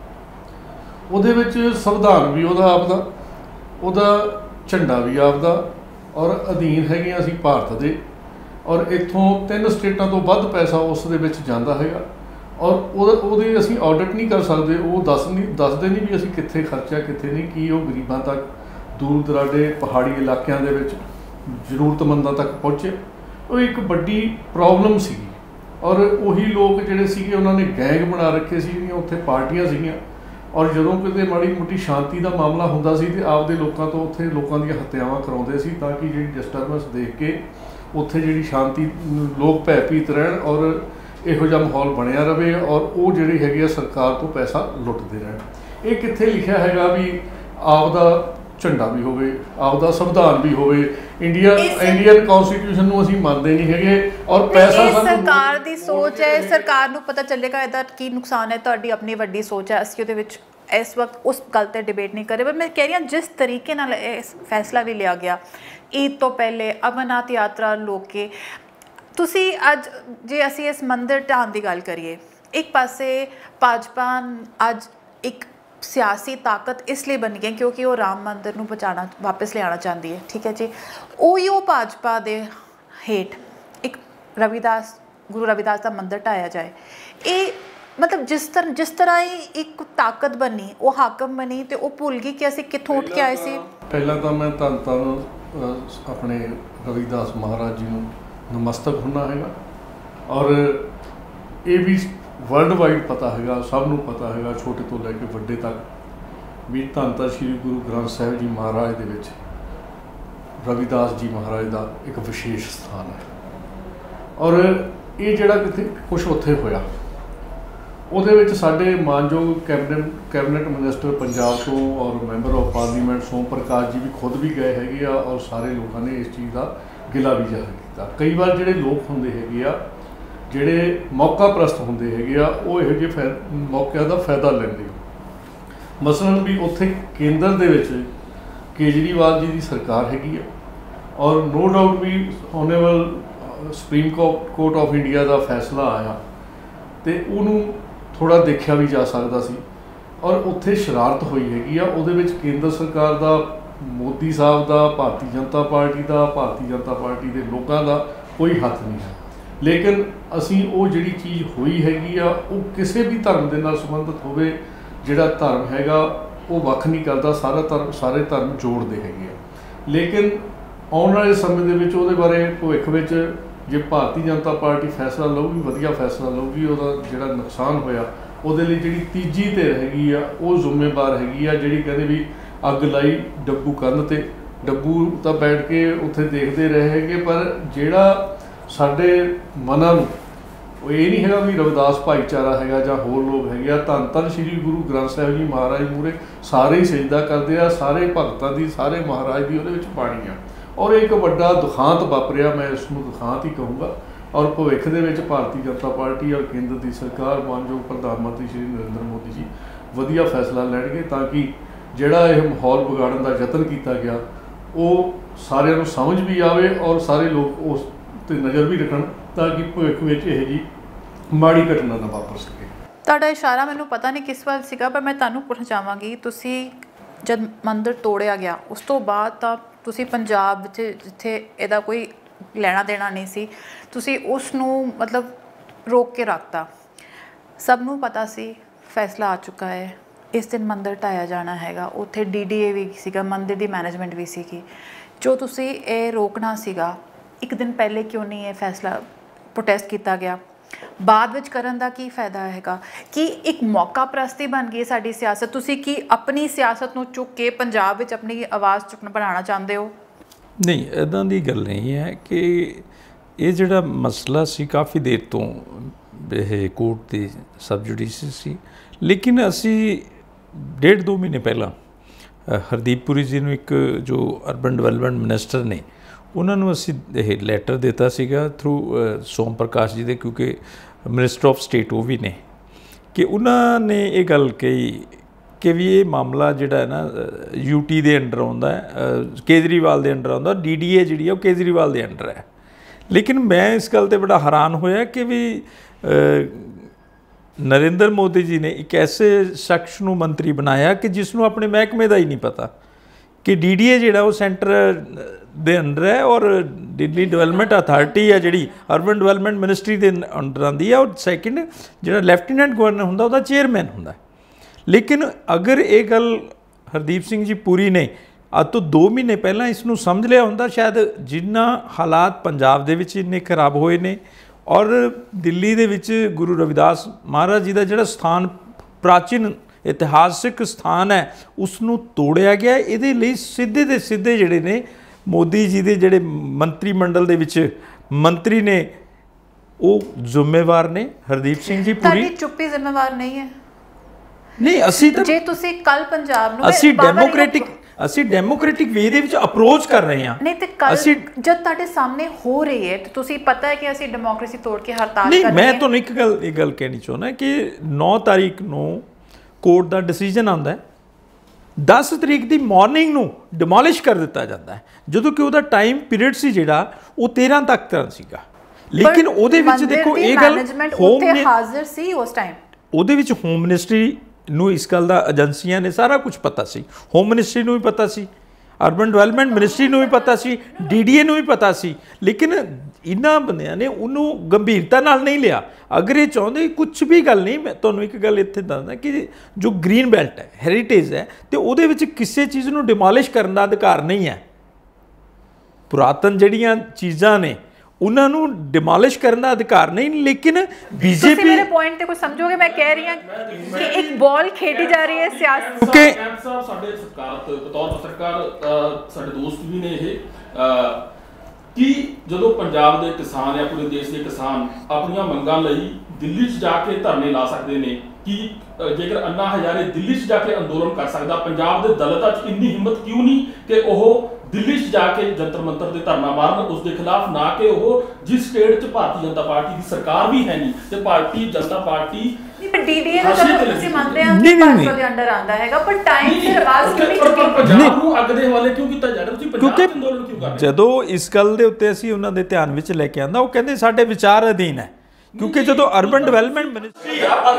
ਉਹਦੇ ਵਿੱਚ ਸੰਵਿਧਾਨ ਵੀ ਉਹਦਾ ਆਪਦਾ, ਉਹਦਾ ਝੰਡਾ ਵੀ ਆਪਦਾ, ਔਰ ਅਧੀਨ ਹੈਗੇ ਅਸੀਂ ਭਾਰਤ ਦੇ, ਔਰ ਇੱਥੋਂ ਤਿੰਨ ਸਟੇਟਾਂ ਤੋਂ ਵੱਧ ਪੈਸਾ ਉਸ ਦੇ ਵਿੱਚ ਜਾਂਦਾ ਹੈਗਾ, ਔਰ ਉਹਦਾ ਉਹਦੇ ਅਸੀਂ ਆਡਿਟ ਨਹੀਂ ਕਰ ਸਕਦੇ। ਉਹ ਦੱਸ ਨਹੀਂ ਦੱਸਦੇ ਨਹੀਂ ਵੀ ਅਸੀਂ ਕਿੱਥੇ ਖਰਚਿਆ ਕਿੱਥੇ ਨਹੀਂ, ਕੀ ਉਹ ਗਰੀਬਾਂ ਤੱਕ, ਦੂਰ ਦਰਾਡੇ ਪਹਾੜੀ ਇਲਾਕਿਆਂ ਦੇ ਵਿੱਚ ਜ਼ਰੂਰਤਮੰਦਾਂ ਤੱਕ ਪਹੁੰਚੇ। ਉਹ ਇੱਕ ਵੱਡੀ ਪ੍ਰੋਬਲਮ ਸੀਗੀ, ਔਰ ਉਹੀ ਲੋਕ ਜਿਹੜੇ ਸੀਗੇ ਉਹਨਾਂ ਨੇ ਗੈਂਗ ਬਣਾ ਰੱਖੇ ਸੀ, ਜਿਹੜੀਆਂ ਉੱਥੇ ਪਾਰਟੀਆਂ ਸੀਗੀਆਂ, ਔਰ ਜਦੋਂ ਕਿਤੇ ਮਾੜੀ ਮੋਟੀ ਸ਼ਾਂਤੀ ਦਾ ਮਾਮਲਾ ਹੁੰਦਾ ਸੀ ਤੇ ਆਪਦੇ ਲੋਕਾਂ ਤੋਂ ਉੱਥੇ ਲੋਕਾਂ ਦੀਆਂ ਹੱਤਿਆਵਾਂ ਕਰਾਉਂਦੇ ਸੀ, ਤਾਂ ਕਿ ਜਿਹੜੀ ਡਿਸਟਰਬੈਂਸ ਦੇਖ ਕੇ ਉੱਥੇ ਜਿਹੜੀ ਸ਼ਾਂਤੀ, ਲੋਕ ਭੈ ਭੀਤ ਰਹਿਣ ਔਰ ਇਹੋ ਜਿਹਾ ਮਾਹੌਲ ਬਣਿਆ ਰਹੇ, ਔਰ ਉਹ ਜਿਹੜੇ ਹੈਗੇ ਆ ਸਰਕਾਰ ਤੋਂ ਪੈਸਾ ਲੁੱਟਦੇ ਰਹਿਣ। ਇਹ ਕਿੱਥੇ ਲਿਖਿਆ ਹੈਗਾ ਵੀ ਆਪਦਾ ਝੰਡਾ ਵੀ ਹੋਵੇ, ਆਪਦਾ ਸੰਵਿਧਾਨ ਵੀ ਹੋਵੇ। ਇੰਡੀਆ ਇੰਡੀਅਨ ਕਨਸਟੀਟਿਊਸ਼ਨ ਨੂੰ ਅਸੀਂ ਮੰਨਦੇ ਨਹੀਂ ਹੈਗੇ, ਔਰ ਪੈਸਾ ਸਰਕਾਰ ਦੀ ਸੋਚ ਹੈ, ਸਰਕਾਰ ਨੂੰ ਪਤਾ ਚੱਲੇਗਾ ਇਹਦਾ ਕੀ ਨੁਕਸਾਨ ਹੈ। ਤੁਹਾਡੀ ਆਪਣੀ ਵੱਡੀ ਸੋਚ ਹੈ, ਅਸੀਂ ਉਹਦੇ ਵਿੱਚ ਇਸ ਵਕਤ ਉਸ ਗੱਲ 'ਤੇ ਡਿਬੇਟ ਨਹੀਂ ਕਰ ਰਹੇ। ਪਰ ਮੈਂ ਕਹਿ ਰਹੀ ਹਾਂ ਜਿਸ ਤਰੀਕੇ ਨਾਲ ਇਹ ਫੈਸਲਾ ਵੀ ਲਿਆ ਗਿਆ, ਈਦ ਤੋਂ ਪਹਿਲੇ ਅਮਰਨਾਥ ਯਾਤਰਾ ਲੋਕ ਕੇ, ਤੁਸੀਂ ਅੱਜ ਜੇ ਅਸੀਂ ਇਸ ਮੰਦਿਰ ਢਾਣ ਦੀ ਗੱਲ ਕਰੀਏ, ਇੱਕ ਪਾਸੇ ਭਾਜਪਾ ਅੱਜ ਇੱਕ ਸਿਆਸੀ ਤਾਕਤ ਇਸ ਲਈ ਬਣ ਗਈ ਕਿਉਂਕਿ ਉਹ ਰਾਮ ਮੰਦਿਰ ਨੂੰ ਬਚਾਉਣਾ, ਵਾਪਸ ਲਿਆਉਣਾ ਚਾਹੁੰਦੀ ਹੈ, ਠੀਕ ਹੈ ਜੀ। ਉਹੀ ਉਹ ਭਾਜਪਾ ਦੇ ਹੇਠ ਇੱਕ ਰਵਿਦਾਸ, ਗੁਰੂ ਰਵਿਦਾਸ ਦਾ ਮੰਦਿਰ ਢਾਇਆ ਜਾਏ। ਇਹ ਮਤਲਬ ਜਿਸ ਤਰ੍ਹਾਂ ਜਿਸ ਤਰ੍ਹਾਂ ਹੀ ਇੱਕ ਤਾਕਤ ਬਣੀ, ਉਹ ਹਾਕਮ ਬਣੀ ਤੇ ਉਹ ਭੁੱਲ ਗਈ ਕਿ ਅਸੀਂ ਕਿੱਥੋਂ ਉੱਠ ਕੇ ਆਏ ਸੀ। ਪਹਿਲਾਂ ਤਾਂ ਮੈਂ ਧੰਨ ਧੰਨ ਆਪਣੇ ਰਵਿਦਾਸ ਮਹਾਰਾਜ ਜੀ ਨੂੰ ਨਮਸਤਕ ਹੁੰਦਾ ਹੈਗਾ, ਔਰ ਇਹ ਵੀ ਵਰਲਡ ਵਾਈਡ ਪਤਾ ਹੈਗਾ, ਸਭ ਨੂੰ ਪਤਾ ਹੈਗਾ, ਛੋਟੇ ਤੋਂ ਲੈ ਕੇ ਵੱਡੇ ਤੱਕ, ਵੀ ਧੰਨ ਧੰਨ ਸ਼੍ਰੀ ਗੁਰੂ ਗ੍ਰੰਥ ਸਾਹਿਬ ਜੀ ਮਹਾਰਾਜ ਦੇ ਵਿੱਚ ਰਵਿਦਾਸ ਜੀ ਮਹਾਰਾਜ ਦਾ ਇੱਕ ਵਿਸ਼ੇਸ਼ ਸਥਾਨ ਹੈ। ਔਰ ਇਹ ਜਿਹੜਾ ਕਿਤੇ ਕੁਛ ਉੱਥੇ ਹੋਇਆ, ਉਹਦੇ ਵਿੱਚ ਸਾਡੇ ਮਾਨਯੋਗ ਕੈਬਨਿਟ ਕੈਬਨਿਟ ਮਿਨਿਸਟਰ ਪੰਜਾਬ ਤੋਂ ਔਰ member of parliament Som Prakash ji ਵੀ ਖੁਦ ਵੀ ਗਏ ਹੈਗੇ ਆ, ਔਰ ਸਾਰੇ ਲੋਕਾਂ ਨੇ ਇਸ ਚੀਜ਼ ਦਾ ਗਿਲਾ ਵੀ ਜ਼ਾਹਰ ਕੀਤਾ। ਕਈ ਵਾਰ ਜਿਹੜੇ ਲੋਕ ਹੁੰਦੇ ਹੈਗੇ ਆ, ਜਿਹੜੇ ਮੌਕਾ ਪ੍ਰਸਤ ਹੁੰਦੇ ਹੈਗੇ ਆ, ਉਹ ਇਹੋ ਜਿਹੇ ਫਾਇ ਮੌਕਿਆਂ ਦਾ ਫਾਇਦਾ ਲੈਂਦੇ ਆ। ਮਸਲਨ ਵੀ ਉੱਥੇ ਕੇਂਦਰ ਦੇ ਵਿੱਚ ਕੇਜਰੀਵਾਲ ਜੀ ਦੀ ਸਰਕਾਰ ਹੈਗੀ ਆ, ਔਰ ਨੋ ਡਾਊਟ ਵੀ honourable Supreme Court of India ਦਾ ਫੈਸਲਾ ਆਇਆ ਅਤੇ ਉਹਨੂੰ ਥੋੜ੍ਹਾ ਦੇਖਿਆ ਵੀ ਜਾ ਸਕਦਾ ਸੀ, ਔਰ ਉੱਥੇ ਸ਼ਰਾਰਤ ਹੋਈ ਹੈਗੀ ਆ। ਉਹਦੇ ਵਿੱਚ ਕੇਂਦਰ ਸਰਕਾਰ ਦਾ, ਮੋਦੀ ਸਾਹਿਬ ਦਾ, ਭਾਰਤੀ ਜਨਤਾ ਪਾਰਟੀ ਦਾ, ਭਾਰਤੀ ਜਨਤਾ ਪਾਰਟੀ ਦੇ ਲੋਕਾਂ ਦਾ ਕੋਈ ਹੱਥ ਨਹੀਂ ਹੈ। ਲੇਕਿਨ ਅਸੀਂ ਉਹ ਜਿਹੜੀ ਚੀਜ਼ ਹੋਈ ਹੈਗੀ ਆ, ਉਹ ਕਿਸੇ ਵੀ ਧਰਮ ਦੇ ਨਾਲ ਸੰਬੰਧਿਤ ਹੋਵੇ, ਜਿਹੜਾ ਧਰਮ ਹੈਗਾ ਉਹ ਵੱਖ ਨਹੀਂ ਕਰਦਾ, ਸਾਰਾ ਧਰਮ ਸਾਰੇ ਧਰਮ ਜੋੜਦੇ ਹੈਗੇ ਆ। ਲੇਕਿਨ ਆਉਣ ਵਾਲੇ ਸਮੇਂ ਦੇ ਵਿੱਚ ਉਹਦੇ ਬਾਰੇ ਭਵਿੱਖ ਵਿੱਚ ਜੇ ਭਾਰਤੀ ਜਨਤਾ ਪਾਰਟੀ ਫੈਸਲਾ ਲਊਗੀ, ਵਧੀਆ ਫੈਸਲਾ ਲਊਗੀ, ਉਹਦਾ ਜਿਹੜਾ ਨੁਕਸਾਨ ਹੋਇਆ ਉਹਦੇ ਲਈ ਜਿਹੜੀ ਤੀਜੀ ਧਿਰ ਹੈਗੀ ਆ ਉਹ ਜ਼ਿੰਮੇਵਾਰ ਹੈਗੀ ਆ, ਜਿਹੜੀ ਕਹਿੰਦੇ ਵੀ ਅੱਗ ਲਾਈ ਡੱਬੂ ਕੰਧ 'ਤੇ, ਡੱਬੂ ਤਾਂ ਬੈਠ ਕੇ ਉੱਥੇ ਦੇਖਦੇ ਰਹੇ ਹੈਗੇ, ਪਰ ਜਿਹੜਾ ਸਾਡੇ ਮਨਾਂ ਨੂੰ ਉਹ ਇਹ ਨਹੀਂ ਹੈਗਾ ਵੀ ਰਵਿਦਾਸ ਭਾਈਚਾਰਾ ਹੈਗਾ ਜਾਂ ਹੋਰ ਲੋਕ ਹੈਗੇ ਆ, ਧੰਨ ਧੰਨ ਸ਼੍ਰੀ ਗੁਰੂ ਗ੍ਰੰਥ ਸਾਹਿਬ ਜੀ ਮਹਾਰਾਜ ਮੂਹਰੇ ਸਾਰੇ ਹੀ ਸਜਦਾ ਕਰਦੇ ਆ, ਸਾਰੇ ਭਗਤਾਂ ਦੀ, ਸਾਰੇ ਮਹਾਰਾਜ ਦੀ ਉਹਦੇ ਵਿੱਚ ਬਾਣੀ ਆ, ਔਰ ਇੱਕ ਵੱਡਾ ਦੁਖਾਂਤ ਵਾਪਰਿਆ, ਮੈਂ ਇਸ ਨੂੰ ਦੁਖਾਂਤ ਹੀ ਕਹੂੰਗਾ। ਔਰ ਭਵਿੱਖ ਦੇ ਵਿੱਚ ਭਾਰਤੀ ਜਨਤਾ ਪਾਰਟੀ ਔਰ ਕੇਂਦਰ ਦੀ ਸਰਕਾਰ, ਮਾਨਯੋਗ ਪ੍ਰਧਾਨ ਮੰਤਰੀ ਸ਼੍ਰੀ ਨਰਿੰਦਰ ਮੋਦੀ ਜੀ ਵਧੀਆ ਫੈਸਲਾ ਲੈਣਗੇ, ਤਾਂ ਕਿ ਜਿਹੜਾ ਇਹ ਮਾਹੌਲ ਵਿਗਾੜਨ ਦਾ ਯਤਨ ਕੀਤਾ ਗਿਆ ਉਹ ਸਾਰਿਆਂ ਨੂੰ ਸਮਝ ਵੀ ਆਵੇ, ਔਰ ਸਾਰੇ ਲੋਕ ਉਸ 'ਤੇ ਨਜ਼ਰ ਵੀ ਰੱਖਣ, ਤਾਂ ਕਿ ਭਵਿੱਖ ਵਿੱਚ ਇਹ ਜੀ ਮਾੜੀ ਘਟਨਾ ਨਾ ਵਾਪਰ ਸਕੇ। ਤੁਹਾਡਾ ਇਸ਼ਾਰਾ ਮੈਨੂੰ ਪਤਾ ਨਹੀਂ ਕਿਸ ਵੱਲ ਸੀਗਾ, ਪਰ ਮੈਂ ਤੁਹਾਨੂੰ ਪੁੱਛਣਾ ਚਾਹਾਂਗੀ, ਤੁਸੀਂ ਜਦ ਮੰਦਿਰ ਤੋੜਿਆ ਗਿਆ ਉਸ ਤੋਂ ਬਾਅਦ ਤਾਂ ਤੁਸੀਂ ਪੰਜਾਬ ਵਿੱਚ ਜਿੱਥੇ ਇਹਦਾ ਕੋਈ ਲੈਣਾ ਦੇਣਾ ਨਹੀਂ ਸੀ, ਤੁਸੀਂ ਉਸ ਨੂੰ ਮਤਲਬ ਰੋਕ ਕੇ ਰੱਖਤਾ। ਸਭ ਨੂੰ ਪਤਾ ਸੀ ਫੈਸਲਾ ਆ ਚੁੱਕਾ ਹੈ, ਇਸ ਦਿਨ ਮੰਦਿਰ ਢਾਇਆ ਜਾਣਾ ਹੈਗਾ, ਉੱਥੇ ਡੀ ਡੀ ਏ ਵੀ ਸੀਗਾ, ਮੰਦਿਰ ਦੀ ਮੈਨੇਜਮੈਂਟ ਵੀ ਸੀਗੀ। ਜੋ ਤੁਸੀਂ ਇਹ ਰੋਕਣਾ ਸੀਗਾ, ਇੱਕ ਦਿਨ ਪਹਿਲੇ ਕਿਉਂ ਨਹੀਂ ਇਹ ਫੈਸਲਾ ਪ੍ਰੋਟੈਸਟ ਕੀਤਾ ਗਿਆ? ਬਾਅਦ ਵਿੱਚ ਕਰਨ ਦਾ ਕੀ ਫਾਇਦਾ ਹੈਗਾ? ਕਿ ਇੱਕ ਮੌਕਾ ਪ੍ਰਸਤੀ ਬਣ ਗਈ ਸਾਡੀ ਸਿਆਸਤ। ਤੁਸੀਂ ਕੀ ਆਪਣੀ ਸਿਆਸਤ ਨੂੰ ਚੁੱਕ ਕੇ ਪੰਜਾਬ ਵਿੱਚ ਆਪਣੀ ਆਵਾਜ਼ ਚੁੱਕਣ ਬਣਾਉਣਾ ਚਾਹੁੰਦੇ ਹੋ? ਨਹੀਂ, ਇੱਦਾਂ ਦੀ ਗੱਲ ਨਹੀਂ ਹੈ ਕਿ ਇਹ ਜਿਹੜਾ ਮਸਲਾ ਸੀ ਕਾਫੀ ਦੇਰ ਤੋਂ ਇਹ ਕੋਰਟ ਦੀ ਸਬ ਜੁਡੀਸ਼ਰੀ ਸੀ, ਲੇਕਿਨ ਅਸੀਂ ਡੇਢ ਦੋ ਮਹੀਨੇ ਪਹਿਲਾਂ ਹਰਦੀਪ ਪੁਰੀ ਜੀ ਨੂੰ ਇੱਕ ਜੋ ਅਰਬਨ ਡਿਵੈਲਪਮੈਂਟ ਮਿਨਿਸਟਰ ਨੇ ਉਹਨਾਂ ਨੂੰ ਅਸੀਂ ਇਹ ਲੈਟਰ ਦਿੱਤਾ ਸੀਗਾ ਥਰੂ ਸੋਮ ਪ੍ਰਕਾਸ਼ ਜੀ ਦੇ, ਕਿਉਂਕਿ ਮਿਨਿਸਟਰ ਆਫ ਸਟੇਟ ਉਹ ਵੀ ਨੇ, ਕਿ ਉਹਨਾਂ ਨੇ ਇਹ ਗੱਲ ਕਹੀ ਕਿ ਵੀ ਇਹ ਮਾਮਲਾ ਜਿਹੜਾ ਹੈ ਨਾ ਯੂਟੀ ਦੇ ਅੰਡਰ ਆਉਂਦਾ ਹੈ, ਕੇਜਰੀਵਾਲ ਦੇ ਅੰਡਰ ਆਉਂਦਾ, ਡੀ ਡੀ ਏ ਜਿਹੜੀ ਹੈ ਉਹ ਕੇਜਰੀਵਾਲ ਦੇ ਅੰਡਰ ਹੈ। ਲੇਕਿਨ ਮੈਂ ਇਸ ਗੱਲ 'ਤੇ ਬੜਾ ਹੈਰਾਨ ਹੋਇਆ ਕਿ ਵੀ ਨਰਿੰਦਰ ਮੋਦੀ ਜੀ ਨੇ ਇੱਕ ਐਸੇ ਸ਼ਖਸ ਨੂੰ ਮੰਤਰੀ ਬਣਾਇਆ ਕਿ ਜਿਸ ਨੂੰ ਆਪਣੇ ਮਹਿਕਮੇ ਦਾ ਹੀ ਨਹੀਂ ਪਤਾ ਕਿ ਡੀ ਡੀ ਏ ਜਿਹੜਾ ਉਹ ਸੈਂਟਰ ਦੇ ਅੰਡਰ ਹੈ ਔਰ ਦਿੱਲੀ ਡਿਵੈਲਪਮੈਂਟ ਅਥਾਰਟੀ ਹੈ ਜਿਹੜੀ ਅਰਬਨ ਡਿਵੈਲਪਮੈਂਟ ਮਿਨਿਸਟਰੀ ਦੇ ਅੰਡਰ ਆਉਂਦੀ ਹੈ, ਔਰ ਸੈਕਿੰਡ ਜਿਹੜਾ ਲੈਫਟੀਨੈਂਟ ਗਵਰਨਰ ਹੁੰਦਾ ਉਹਦਾ ਚੇਅਰਮੈਨ ਹੁੰਦਾ। ਲੇਕਿਨ ਅਗਰ ਇਹ ਗੱਲ ਹਰਦੀਪ ਸਿੰਘ ਜੀ ਪੁਰੀ ਨੇ ਅੱਜ ਤੋਂ ਦੋ ਮਹੀਨੇ ਪਹਿਲਾਂ ਇਸ ਨੂੰ ਸਮਝ ਲਿਆ ਹੁੰਦਾ, ਸ਼ਾਇਦ ਜਿੰਨਾ ਹਾਲਾਤ ਪੰਜਾਬ ਦੇ ਵਿੱਚ ਇੰਨੇ ਖਰਾਬ ਹੋਏ ਨੇ ਔਰ ਦਿੱਲੀ ਦੇ ਵਿੱਚ ਗੁਰੂ ਰਵਿਦਾਸ ਮਹਾਰਾਜ ਜੀ ਦਾ ਜਿਹੜਾ ਸਥਾਨ ਪ੍ਰਾਚੀਨ ਇਤਿਹਾਸਿਕ ਸਥਾਨ ਹੈ ਉਸ ਨੂੰ ਤੋੜਿਆ ਗਿਆ। ਇਹਦੇ ਲਈ ਸਿੱਧੇ ਦੇ ਸਿੱਧੇ ਜਿਹੜੇ ਨੇ ਮੋਦੀ ਜੀ ਦੇ ਜਿਹੜੇ ਮੰਤਰੀ ਮੰਡਲ ਦੇ ਵਿੱਚ ਮੰਤਰੀ ਨੇ ਉਹ ਜ਼ਿੰਮੇਵਾਰ ਨੇ। ਹਰਦੀਪ ਸਿੰਘ ਜੀ ਪੁਰੀ ਚੁੱਪੀ ਜ਼ਿੰਮੇਵਾਰ ਨਹੀਂ ਹੈ। ਨਹੀਂ ਅਸੀਂ ਤਾਂ ਜੇ ਤੁਸੀਂ ਕੱਲ ਪੰਜਾਬ ਨੂੰ ਅਸੀਂ ਡੈਮੋਕ੍ਰੈਟਿਕ ਅਸੀਂ ਡੈਮੋਕ੍ਰੈਟਿਕ ਵੇ ਦੇ ਵਿੱਚ ਅਪਰੋਚ ਕਰ ਰਹੇ ਹਾਂ। ਨਹੀਂ ਤੇ ਕੱਲ ਜਦ ਤੁਹਾਡੇ ਸਾਹਮਣੇ ਹੋ ਰਹੀ ਹੈ ਤੇ ਤੁਸੀਂ ਪਤਾ ਹੈ ਕਿ ਅਸੀਂ ਡੈਮੋਕ੍ਰੇਸੀ ਤੋੜ ਕੇ ਹੜਤਾਲ ਕਰ ਰਹੇ ਹਾਂ। ਨਹੀਂ, ਮੈਂ ਤੁਹਾਨੂੰ ਇੱਕ ਗੱਲ ਇਹ ਗੱਲ ਕਹਿਣੀ ਚਾਹੁੰਦਾ ਕਿ ਨੌ ਤਾਰੀਖ ਨੂੰ ਕੋਰਟ ਦਾ ਡਿਸੀਜਨ ਆਉਂਦਾ ਹੈ, ਦਸ ਤਰੀਕ ਦੀ ਮਾਰਨਿੰਗ ਨੂੰ ਡਿਮੋਲਿਸ਼ ਕਰ ਦਿੱਤਾ ਜਾਂਦਾ ਹੈ, ਜਦੋਂ ਕਿ ਉਹਦਾ ਟਾਈਮ ਪੀਰੀਅਡ ਸੀ ਜਿਹੜਾ ਉਹ ਤੇਰ੍ਹਾਂ ਤੱਕ ਦਾ ਸੀਗਾ। ਲੇਕਿਨ ਉਹਦੇ ਵਿੱਚ ਦੇਖੋ ਇਹ ਗੱਲ ਹੋਮ ਹਾਜ਼ਰ ਸੀ ਉਸ ਟਾਈਮ, ਉਹਦੇ ਵਿੱਚ ਹੋਮ ਮਿਨਿਸਟਰੀ ਨੂੰ ਇਸ ਗੱਲ ਦਾ ਏਜੰਸੀਆਂ ਨੇ ਸਾਰਾ ਕੁਝ ਪਤਾ ਸੀ, ਹੋਮ ਮਿਨਿਸਟਰੀ ਨੂੰ ਵੀ ਪਤਾ ਸੀ, ਅਰਬਨ ਡਿਵੈਲਪਮੈਂਟ ਮਿਨਿਸਟਰੀ ਨੂੰ ਵੀ ਪਤਾ ਸੀ, ਡੀ ਡੀ ਏ ਨੂੰ ਵੀ ਪਤਾ ਸੀ। ਲੇਕਿਨ ਇਹਨਾਂ ਬੰਦਿਆਂ ਨੇ ਉਹਨੂੰ ਗੰਭੀਰਤਾ ਨਾਲ ਨਹੀਂ ਲਿਆ। ਅਗਰ ਇਹ ਚਾਹੁੰਦੇ ਕੁਝ ਵੀ ਗੱਲ ਨਹੀਂ, ਮੈਂ ਤੁਹਾਨੂੰ ਇੱਕ ਗੱਲ ਇੱਥੇ ਦੱਸਦਾ ਕਿ ਜੋ ਗ੍ਰੀਨ ਬੈਲਟ ਹੈ, ਹੈਰੀਟੇਜ ਹੈ, ਤੇ ਉਹਦੇ ਵਿੱਚ ਕਿਸੇ ਚੀਜ਼ ਨੂੰ ਡਿਮੋਲਿਸ਼ ਕਰਨ ਦਾ ਅਧਿਕਾਰ ਨਹੀਂ ਹੈ। ਪੁਰਾਤਨ ਜਿਹੜੀਆਂ ਚੀਜ਼ਾਂ ਨੇ ਉਹਨਾਂ ਨੂੰ ਡਿਮੋਲਿਸ਼ ਕਰਨ ਦਾ ਅਧਿਕਾਰ ਨਹੀਂ। ਲੇਕਿਨ ਬੀਜੇਪੀ ਤੁਸੀਂ ਮੇਰੇ ਪੁਆਇੰਟ ਤੇ ਕੁਝ ਸਮਝੋਗੇ, ਮੈਂ ਕਹਿ ਰਹੀ ਹਾਂ ਕਿ ਇੱਕ ਬਾਲ ਖੇਡੀ ਜਾ ਰਹੀ ਹੈ ਸਿਆਸਤ। ਓਕੇ ਸਾਹਿਬ ਸਾਡੇ ਸਰਕਾਰ ਬਤੌਰ ਪੱਤਰਕਾਰ ਸਾਡੇ ਦੋਸਤ ਵੀ ਨੇ ਇਹ ਕਿ ਜਦੋਂ ਪੰਜਾਬ ਦੇ ਕਿਸਾਨ ਜਾਂ ਪੂਰੇ ਦੇਸ਼ ਦੇ ਕਿਸਾਨ ਆਪਣੀਆਂ ਮੰਗਾਂ ਲਈ ਦਿੱਲੀ 'ਚ ਜਾ ਕੇ ਧਰਨੇ ਲਾ ਸਕਦੇ ਨੇ, ਕਿ ਜੇਕਰ ਅੰਨਾ ਹਜ਼ਾਰੇ ਦਿੱਲੀ 'ਚ ਜਾ ਕੇ ਅੰਦੋਲਨ ਕਰ ਸਕਦਾ, ਪੰਜਾਬ ਦੇ ਦਲਿਤਾਂ 'ਚ ਇੰਨੀ ਹਿੰਮਤ ਕਿਉਂ ਨਹੀਂ ਕਿ ਉਹ ਦਿੱਲੀ 'ਚ ਜਾ ਕੇ ਜੰਤਰ ਮੰਤਰ ਦੇ ਧਰਨਾ ਮਾਰਨ ਉਸ ਦੇ ਖਿਲਾਫ, ਨਾ ਕਿ ਉਹ ਜਿਸ ਸਟੇਟ 'ਚ ਭਾਰਤੀ ਜਨਤਾ ਪਾਰਟੀ ਦੀ ਸਰਕਾਰ ਵੀ ਹੈ ਨਹੀਂ ਤੇ Bharatiya Janata Party D D A ਨੂੰ ਚਲੋ ਅਸੀਂ ਮੰਨਦੇ ਹਾਂ ਕਿ ਪੰਜ ਸੌ ਦੇ ਅੰਡਰ ਆਉਂਦਾ ਹੈਗਾ, ਪਰ ਟਾਈਮ ਸਿਰ ਆਵਾਜ਼ ਕਿਉਂ ਨਹੀਂ ਚੁੱਕੀ? ਪੰਜਾਬ ਨੂੰ ਅੱਗ ਦੇ ਹਵਾਲੇ ਕਿਉਂ ਕੀਤਾ ਜਾ ਰਿਹਾ? ਤੁਸੀਂ ਪੰਜਾਬ 'ਚ ਅੰਦੋਲਨ ਕਿਉਂ ਕਰ ਰਹੇ? ਜਦੋਂ ਇਸ ਗੱਲ ਦੇ ਉੱਤੇ ਅਸੀਂ ਉਹਨਾਂ ਦੇ ਧਿਆਨ ਵਿੱਚ ਲੈ ਕੇ ਆਂਦਾ, ਉਹ ਕਹਿੰਦੇ ਸਾਡੇ ਵਿਚਾਰ ਅਧੀਨ ਹੈ, ਕਿਉਂਕਿ ਜਦੋਂ ਅਰਬਨ ਡਿਵੈਲਪਮੈਂਟ ਮਿਨਿਸਟਰੀ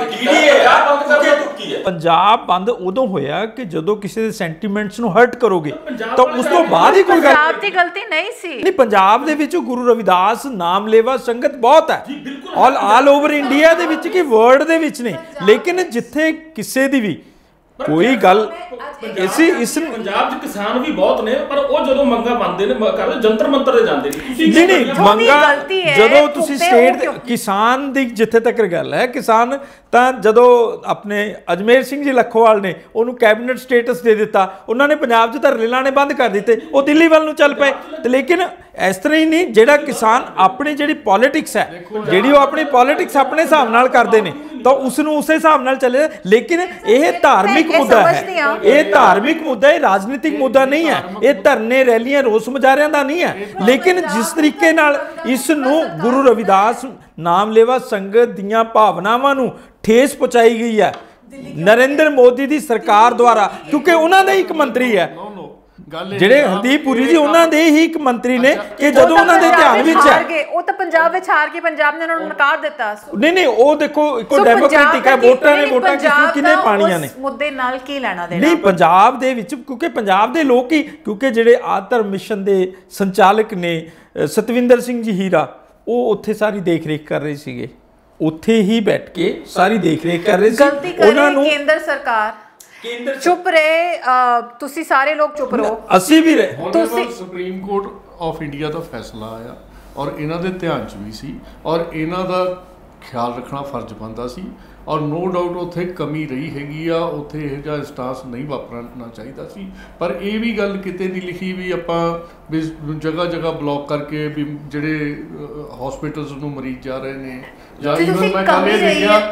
ਪੰਜਾਬ ਬੰਦ ਉਦੋਂ ਹੋਇਆ ਕਿ ਜਦੋਂ ਕਿਸੇ ਦੇ ਸੈਂਟੀਮੈਂਟਸ ਨੂੰ ਹਰਟ ਕਰੋਗੇ ਤਾਂ ਉਸ ਤੋਂ ਬਾਅਦ ਹੀ ਕੋਈ ਗੱਲ। ਪੰਜਾਬ ਦੀ ਗਲਤੀ ਨਹੀਂ ਸੀ। ਨਹੀਂ, ਪੰਜਾਬ ਦੇ ਵਿੱਚ ਗੁਰੂ ਰਵਿਦਾਸ ਨਾਮ ਲੈਵਾ ਸੰਗਤ ਬਹੁਤ ਹੈ, ਆਲ ਆਲ ਓਵਰ ਇੰਡੀਆ ਦੇ ਵਿੱਚ ਕਿ ਵਰਲਡ ਦੇ ਵਿੱਚ ਨਹੀਂ। ਲੇਕਿਨ ਜਿੱਥੇ ਕਿਸੇ ਦੀ ਵੀ ਕੋਈ ਗੱਲ ਇਸੇ ਇਸ ਪੰਜਾਬ 'ਚ ਕਿਸਾਨ ਵੀ ਬਹੁਤ ਨੇ, ਪਰ ਉਹ ਜਦੋਂ ਮੰਗਾਂ ਮੰਨਦੇ ਨੇ ਕਰਦੇ ਜੰਤਰ ਮੰਤਰ ਦੇ ਜਾਂਦੇ ਨੇ। ਨਹੀਂ ਨਹੀਂ ਮੰਗਾਂ ਜਦੋਂ ਤੁਸੀਂ ਸਟੇਟ ਕਿਸਾਨ ਦੀ ਜਿੱਥੇ ਤੱਕ ਗੱਲ ਹੈ, ਕਿਸਾਨ ਤਾਂ ਜਦੋਂ ਆਪਣੇ ਅਜਮੇਰ ਸਿੰਘ ਜੀ ਲੱਖੋਵਾਲ ਨੇ ਉਹਨੂੰ ਕੈਬਨਿਟ ਸਟੇਟਸ ਦੇ ਦਿੱਤਾ, ਉਹਨਾਂ ਨੇ ਪੰਜਾਬ 'ਚ ਧਰਨੇ ਲਾਣੇ ਬੰਦ ਕਰ ਦਿੱਤੇ, ਉਹ ਦਿੱਲੀ ਵੱਲ ਨੂੰ ਚੱਲ ਪਏ। ਤੇ ਲੇਕਿਨ ਇਸ ਤਰ੍ਹਾਂ ਹੀ ਨਹੀਂ, ਜਿਹੜਾ ਕਿਸਾਨ ਆਪਣੀ ਜਿਹੜੀ ਪੋਲਿਟਿਕਸ ਹੈ, ਜਿਹੜੀ ਉਹ ਆਪਣੀ ਪੋਲਿਟਿਕਸ ਆਪਣੇ ਹਿਸਾਬ ਨਾਲ ਕਰਦੇ ਨੇ ਤਾਂ ਉਸ ਨੂੰ ਉਸੇ ਹਿਸਾਬ ਨਾਲ ਚੱਲੇ। ਲੇਕਿਨ ਇਹ ਧਾਰਮਿਕ ਮੁੱਦਾ ਹੈ, ਇਹ ਧਾਰਮਿਕ ਮੁੱਦਾ ਹੈ, ਰਾਜਨੀਤਿਕ ਮੁੱਦਾ ਨਹੀਂ ਹੈ। ਇਹ ਧਰਨੇ ਰੈਲੀਆਂ ਰੋਸ ਮੁਜ਼ਾਹਰਿਆਂ ਦਾ ਨਹੀਂ ਹੈ। ਲੇਕਿਨ ਜਿਸ ਤਰੀਕੇ ਨਾਲ ਇਸ ਨੂੰ ਗੁਰੂ ਰਵਿਦਾਸ ਨਾਮ ਲੈਵਾ ਸੰਗਤ ਦੀਆਂ ਭਾਵਨਾਵਾਂ ਨੂੰ ਠੇਸ ਪਹੁੰਚਾਈ ਗਈ ਹੈ ਨਰਿੰਦਰ ਮੋਦੀ ਦੀ ਸਰਕਾਰ ਦੁਆਰਾ, ਕਿਉਂਕਿ ਉਹਨਾਂ ਦੇ ਇੱਕ ਮੰਤਰੀ ਹੈ ਜਿਹੜੇ ਹਰਦੀਪ ਪੁਰੀ ਜੀ, ਉਹਨਾਂ ਦੇ ਹੀ ਇੱਕ ਮੰਤਰੀ ਨੇ ਕਿ ਜਦੋਂ ਉਹਨਾਂ ਦੇ ਧਿਆਨ ਵਿੱਚ ਹੈ, ਉਹ ਤਾਂ ਪੰਜਾਬ ਵਿੱਚ ਹਾਰ ਕੇ ਪੰਜਾਬ ਨੇ ਉਹਨਾਂ ਨੂੰ ਨਕਾਰ ਦਿੱਤਾ। ਨਹੀਂ ਨਹੀਂ ਉਹ ਦੇਖੋ ਇੱਕੋ ਡੈਮੋਕ੍ਰੈਟਿਕ ਹੈ, ਵੋਟਾਂ ਨੇ ਵੋਟਾਂ ਕਿਹਨੇ ਪਾਣੀਆਂ ਨੇ, ਮੁੱਦੇ ਨਾਲ ਕੀ ਲੈਣਾ ਦੇਣਾ ਨਹੀਂ। ਪੰਜਾਬ ਦੇ ਵਿੱਚ ਕਿਉਂਕਿ ਪੰਜਾਬ ਦੇ ਲੋਕ ਹੀ, ਕਿਉਂਕਿ ਜਿਹੜੇ ਆਧਰਮ ਮਿਸ਼ਨ ਦੇ ਸੰਚਾਲਕ ਨੇ ਸਤਵਿੰਦਰ ਸਿੰਘ ਜੀ ਹੀਰਾ, ਉਹ ਉੱਥੇ ਸਾਰੀ ਦੇਖ ਰੇਖ ਕਰ ਰਹੇ ਸੀਗੇ, ਉੱਥੇ ਹੀ ਬੈਠ ਕੇ ਸਾਰੀ ਦੇਖ ਰੇਖ ਕਰ ਰਹੇ ਸੀ। ਉਹਨਾਂ ਨੂੰ ਕੇਂਦਰ ਸਰਕਾਰ ਚੁੱਪ ਰਹੇ, ਤੁਸੀਂ ਸਾਰੇ ਲੋਕ ਚੁੱਪ ਰਹੋ, ਅਸੀਂ ਵੀ ਰਹੇ। ਤੁਸੀਂ ਸੁਪਰੀਮ ਕੋਰਟ ਆਫ ਇੰਡੀਆ ਦਾ ਫੈਸਲਾ ਆਇਆ ਔਰ ਇਹਨਾਂ ਦੇ ਧਿਆਨ 'ਚ ਵੀ ਸੀ ਔਰ ਇਹਨਾਂ ਦਾ ਖਿਆਲ ਰੱਖਣਾ ਫਰਜ਼ ਬਣਦਾ ਸੀ ਔਰ ਨੋ ਡਾਊਟ ਉੱਥੇ ਕਮੀ ਰਹੀ ਹੈਗੀ ਆ, ਉੱਥੇ ਇਹੋ ਜਿਹਾ ਇੰਸਟਾਂਸ ਨਹੀਂ ਵਾਪਰਨਾ ਚਾਹੀਦਾ ਸੀ। ਪਰ ਇਹ ਵੀ ਗੱਲ ਕਿਤੇ ਨਹੀਂ ਲਿਖੀ ਵੀ ਆਪਾਂ ਵੀ ਜਗ੍ਹਾ ਜਗ੍ਹਾ ਬਲੌਕ ਕਰਕੇ ਵੀ ਜਿਹੜੇ ਹਸਪੀਟਲਸ ਨੂੰ ਮਰੀਜ਼ ਜਾ ਰਹੇ ਨੇ ਜਾਂ ਮੈਂ ਗੱਲ ਇਹ ਦੇਖਿਆ, ਮੈਂ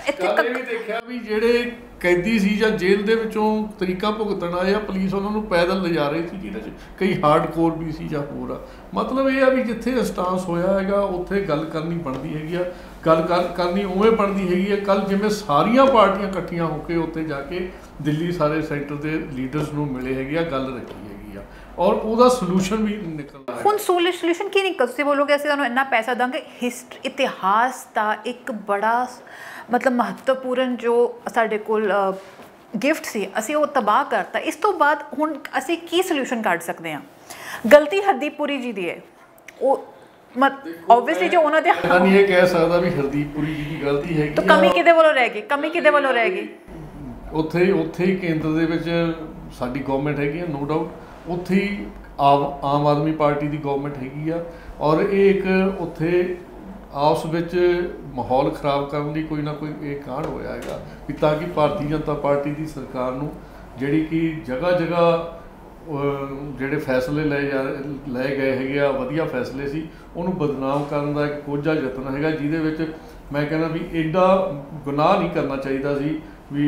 ਇੱਥੇ ਕੱਲ੍ਹ ਇਹ ਵੀ ਦੇਖਿਆ ਵੀ ਜਿਹੜੇ ਕੈਦੀ ਸੀ ਜਾਂ ਜੇਲ੍ਹ ਦੇ ਵਿੱਚੋਂ ਤਰੀਕਾ ਭੁਗਤਣ ਆਏ ਆ, ਪੁਲਿਸ ਉਹਨਾਂ ਨੂੰ ਪੈਦਲ ਲਿਜਾ ਰਹੀ ਸੀ, ਜਿਹਦੇ 'ਚ ਕਈ ਹਾਰਡ ਕੋਰ ਵੀ ਸੀ ਜਾਂ ਹੋਰ ਆ। ਮਤਲਬ ਇਹ ਆ ਵੀ ਜਿੱਥੇ ਸਟਾਂਸ ਹੋਇਆ ਹੈਗਾ ਉੱਥੇ ਗੱਲ ਕਰਨੀ ਬਣਦੀ ਹੈਗੀ ਆ, ਗੱਲ ਕਰ ਕਰਨੀ ਉਵੇਂ ਬਣਦੀ ਹੈਗੀ ਆ। ਕੱਲ੍ਹ ਜਿਵੇਂ ਸਾਰੀਆਂ ਪਾਰਟੀਆਂ ਇਕੱਠੀਆਂ ਹੋ ਕੇ ਉੱਥੇ ਜਾ ਕੇ ਦਿੱਲੀ ਸਾਰੇ ਸੈਂਟਰ ਦੇ ਲੀਡਰਸ ਨੂੰ ਮਿਲੇ ਹੈਗੇ ਆ, ਗੱਲ ਰੱਖੀ ਹੈਗੀ ਆ, ਔਰ ਉਹਦਾ ਸੋਲੂਸ਼ਨ ਵੀ ਨਿਕਲਦਾ। ਹੁਣ ਸੋਲੂਸ਼ਨ ਕੀ ਨਿਕਲ, ਤੁਸੀਂ ਬੋਲੋਗੇ ਅਸੀਂ ਤੁਹਾਨੂੰ ਇੰਨਾ ਪੈਸਾ ਦਾਂਗੇ। ਹਿਸਟ ਇਤਿਹਾਸ ਦਾ ਇੱਕ ਬੜਾ ਮਤਲਬ ਮਹੱਤਵਪੂਰਨ ਜੋ ਸਾਡੇ ਕੋਲ ਗਿਫਟ ਸੀ, ਅਸੀਂ ਉਹ ਤਬਾਹ ਕਰਤਾ। ਇਸ ਤੋਂ ਬਾਅਦ ਹੁਣ ਅਸੀਂ ਕੀ ਸੋਲੂਸ਼ਨ ਕੱਢ ਸਕਦੇ ਹਾਂ? ਗਲਤੀ ਹਰਦੀਪ ਪੁਰੀ ਜੀ ਦੀ ਹੈ, ਉਹ ਮਤ ਆਬਵੀਅਸਲੀ ਜੋ ਉਹਨਾਂ ਦੇ ਮੈਂ ਨਹੀਂ ਇਹ ਕਹਿ ਸਕਦਾ ਵੀ ਹਰਦੀਪ ਪੁਰੀ ਜੀ ਦੀ ਗਲਤੀ ਹੈਗੀ, ਤਾਂ ਕਮੀ ਕਿਹਦੇ ਵੱਲੋਂ ਰਹਿ ਗਈ? ਕਮੀ ਕਿਹਦੇ ਵੱਲੋਂ ਰਹਿ ਗਈ? ਉੱਥੇ ਉੱਥੇ ਹੀ ਕੇਂਦਰ ਦੇ ਵਿੱਚ ਸਾਡੀ ਗਵਰਨਮੈਂਟ ਹੈਗੀ ਆ, ਨੋ ਡਾਊਟ। ਉੱਥੇ ਹੀ ਆਮ ਆਮ ਆਦਮੀ ਪਾਰਟੀ ਦੀ ਗਵਰਨਮੈਂਟ ਹੈਗੀ ਆ, ਔਰ ਇਹ ਇੱਕ ਉੱਥੇ ਆਪਸ ਵਿੱਚ ਮਾਹੌਲ ਖਰਾਬ ਕਰਨ ਲਈ ਕੋਈ ਨਾ ਕੋਈ ਇਹ ਕਾਂਡ ਹੋਇਆ ਹੈਗਾ ਵੀ ਤਾਂ ਕਿ ਭਾਰਤੀ ਜਨਤਾ ਪਾਰਟੀ ਦੀ ਸਰਕਾਰ ਨੂੰ ਜਿਹੜੀ ਕਿ ਜਗ੍ਹਾ ਜਗ੍ਹਾ ਜਿਹੜੇ ਫੈਸਲੇ ਲਏ ਜਾ ਲਏ ਗਏ ਹੈਗੇ ਆ, ਵਧੀਆ ਫੈਸਲੇ ਸੀ, ਉਹਨੂੰ ਬਦਨਾਮ ਕਰਨ ਦਾ ਇੱਕ ਕੋਝਾ ਯਤਨ ਹੈਗਾ, ਜਿਹਦੇ ਵਿੱਚ ਮੈਂ ਕਹਿੰਦਾ ਵੀ ਐਡਾ ਗੁਨਾਹ ਨਹੀਂ ਕਰਨਾ ਚਾਹੀਦਾ ਸੀ ਵੀ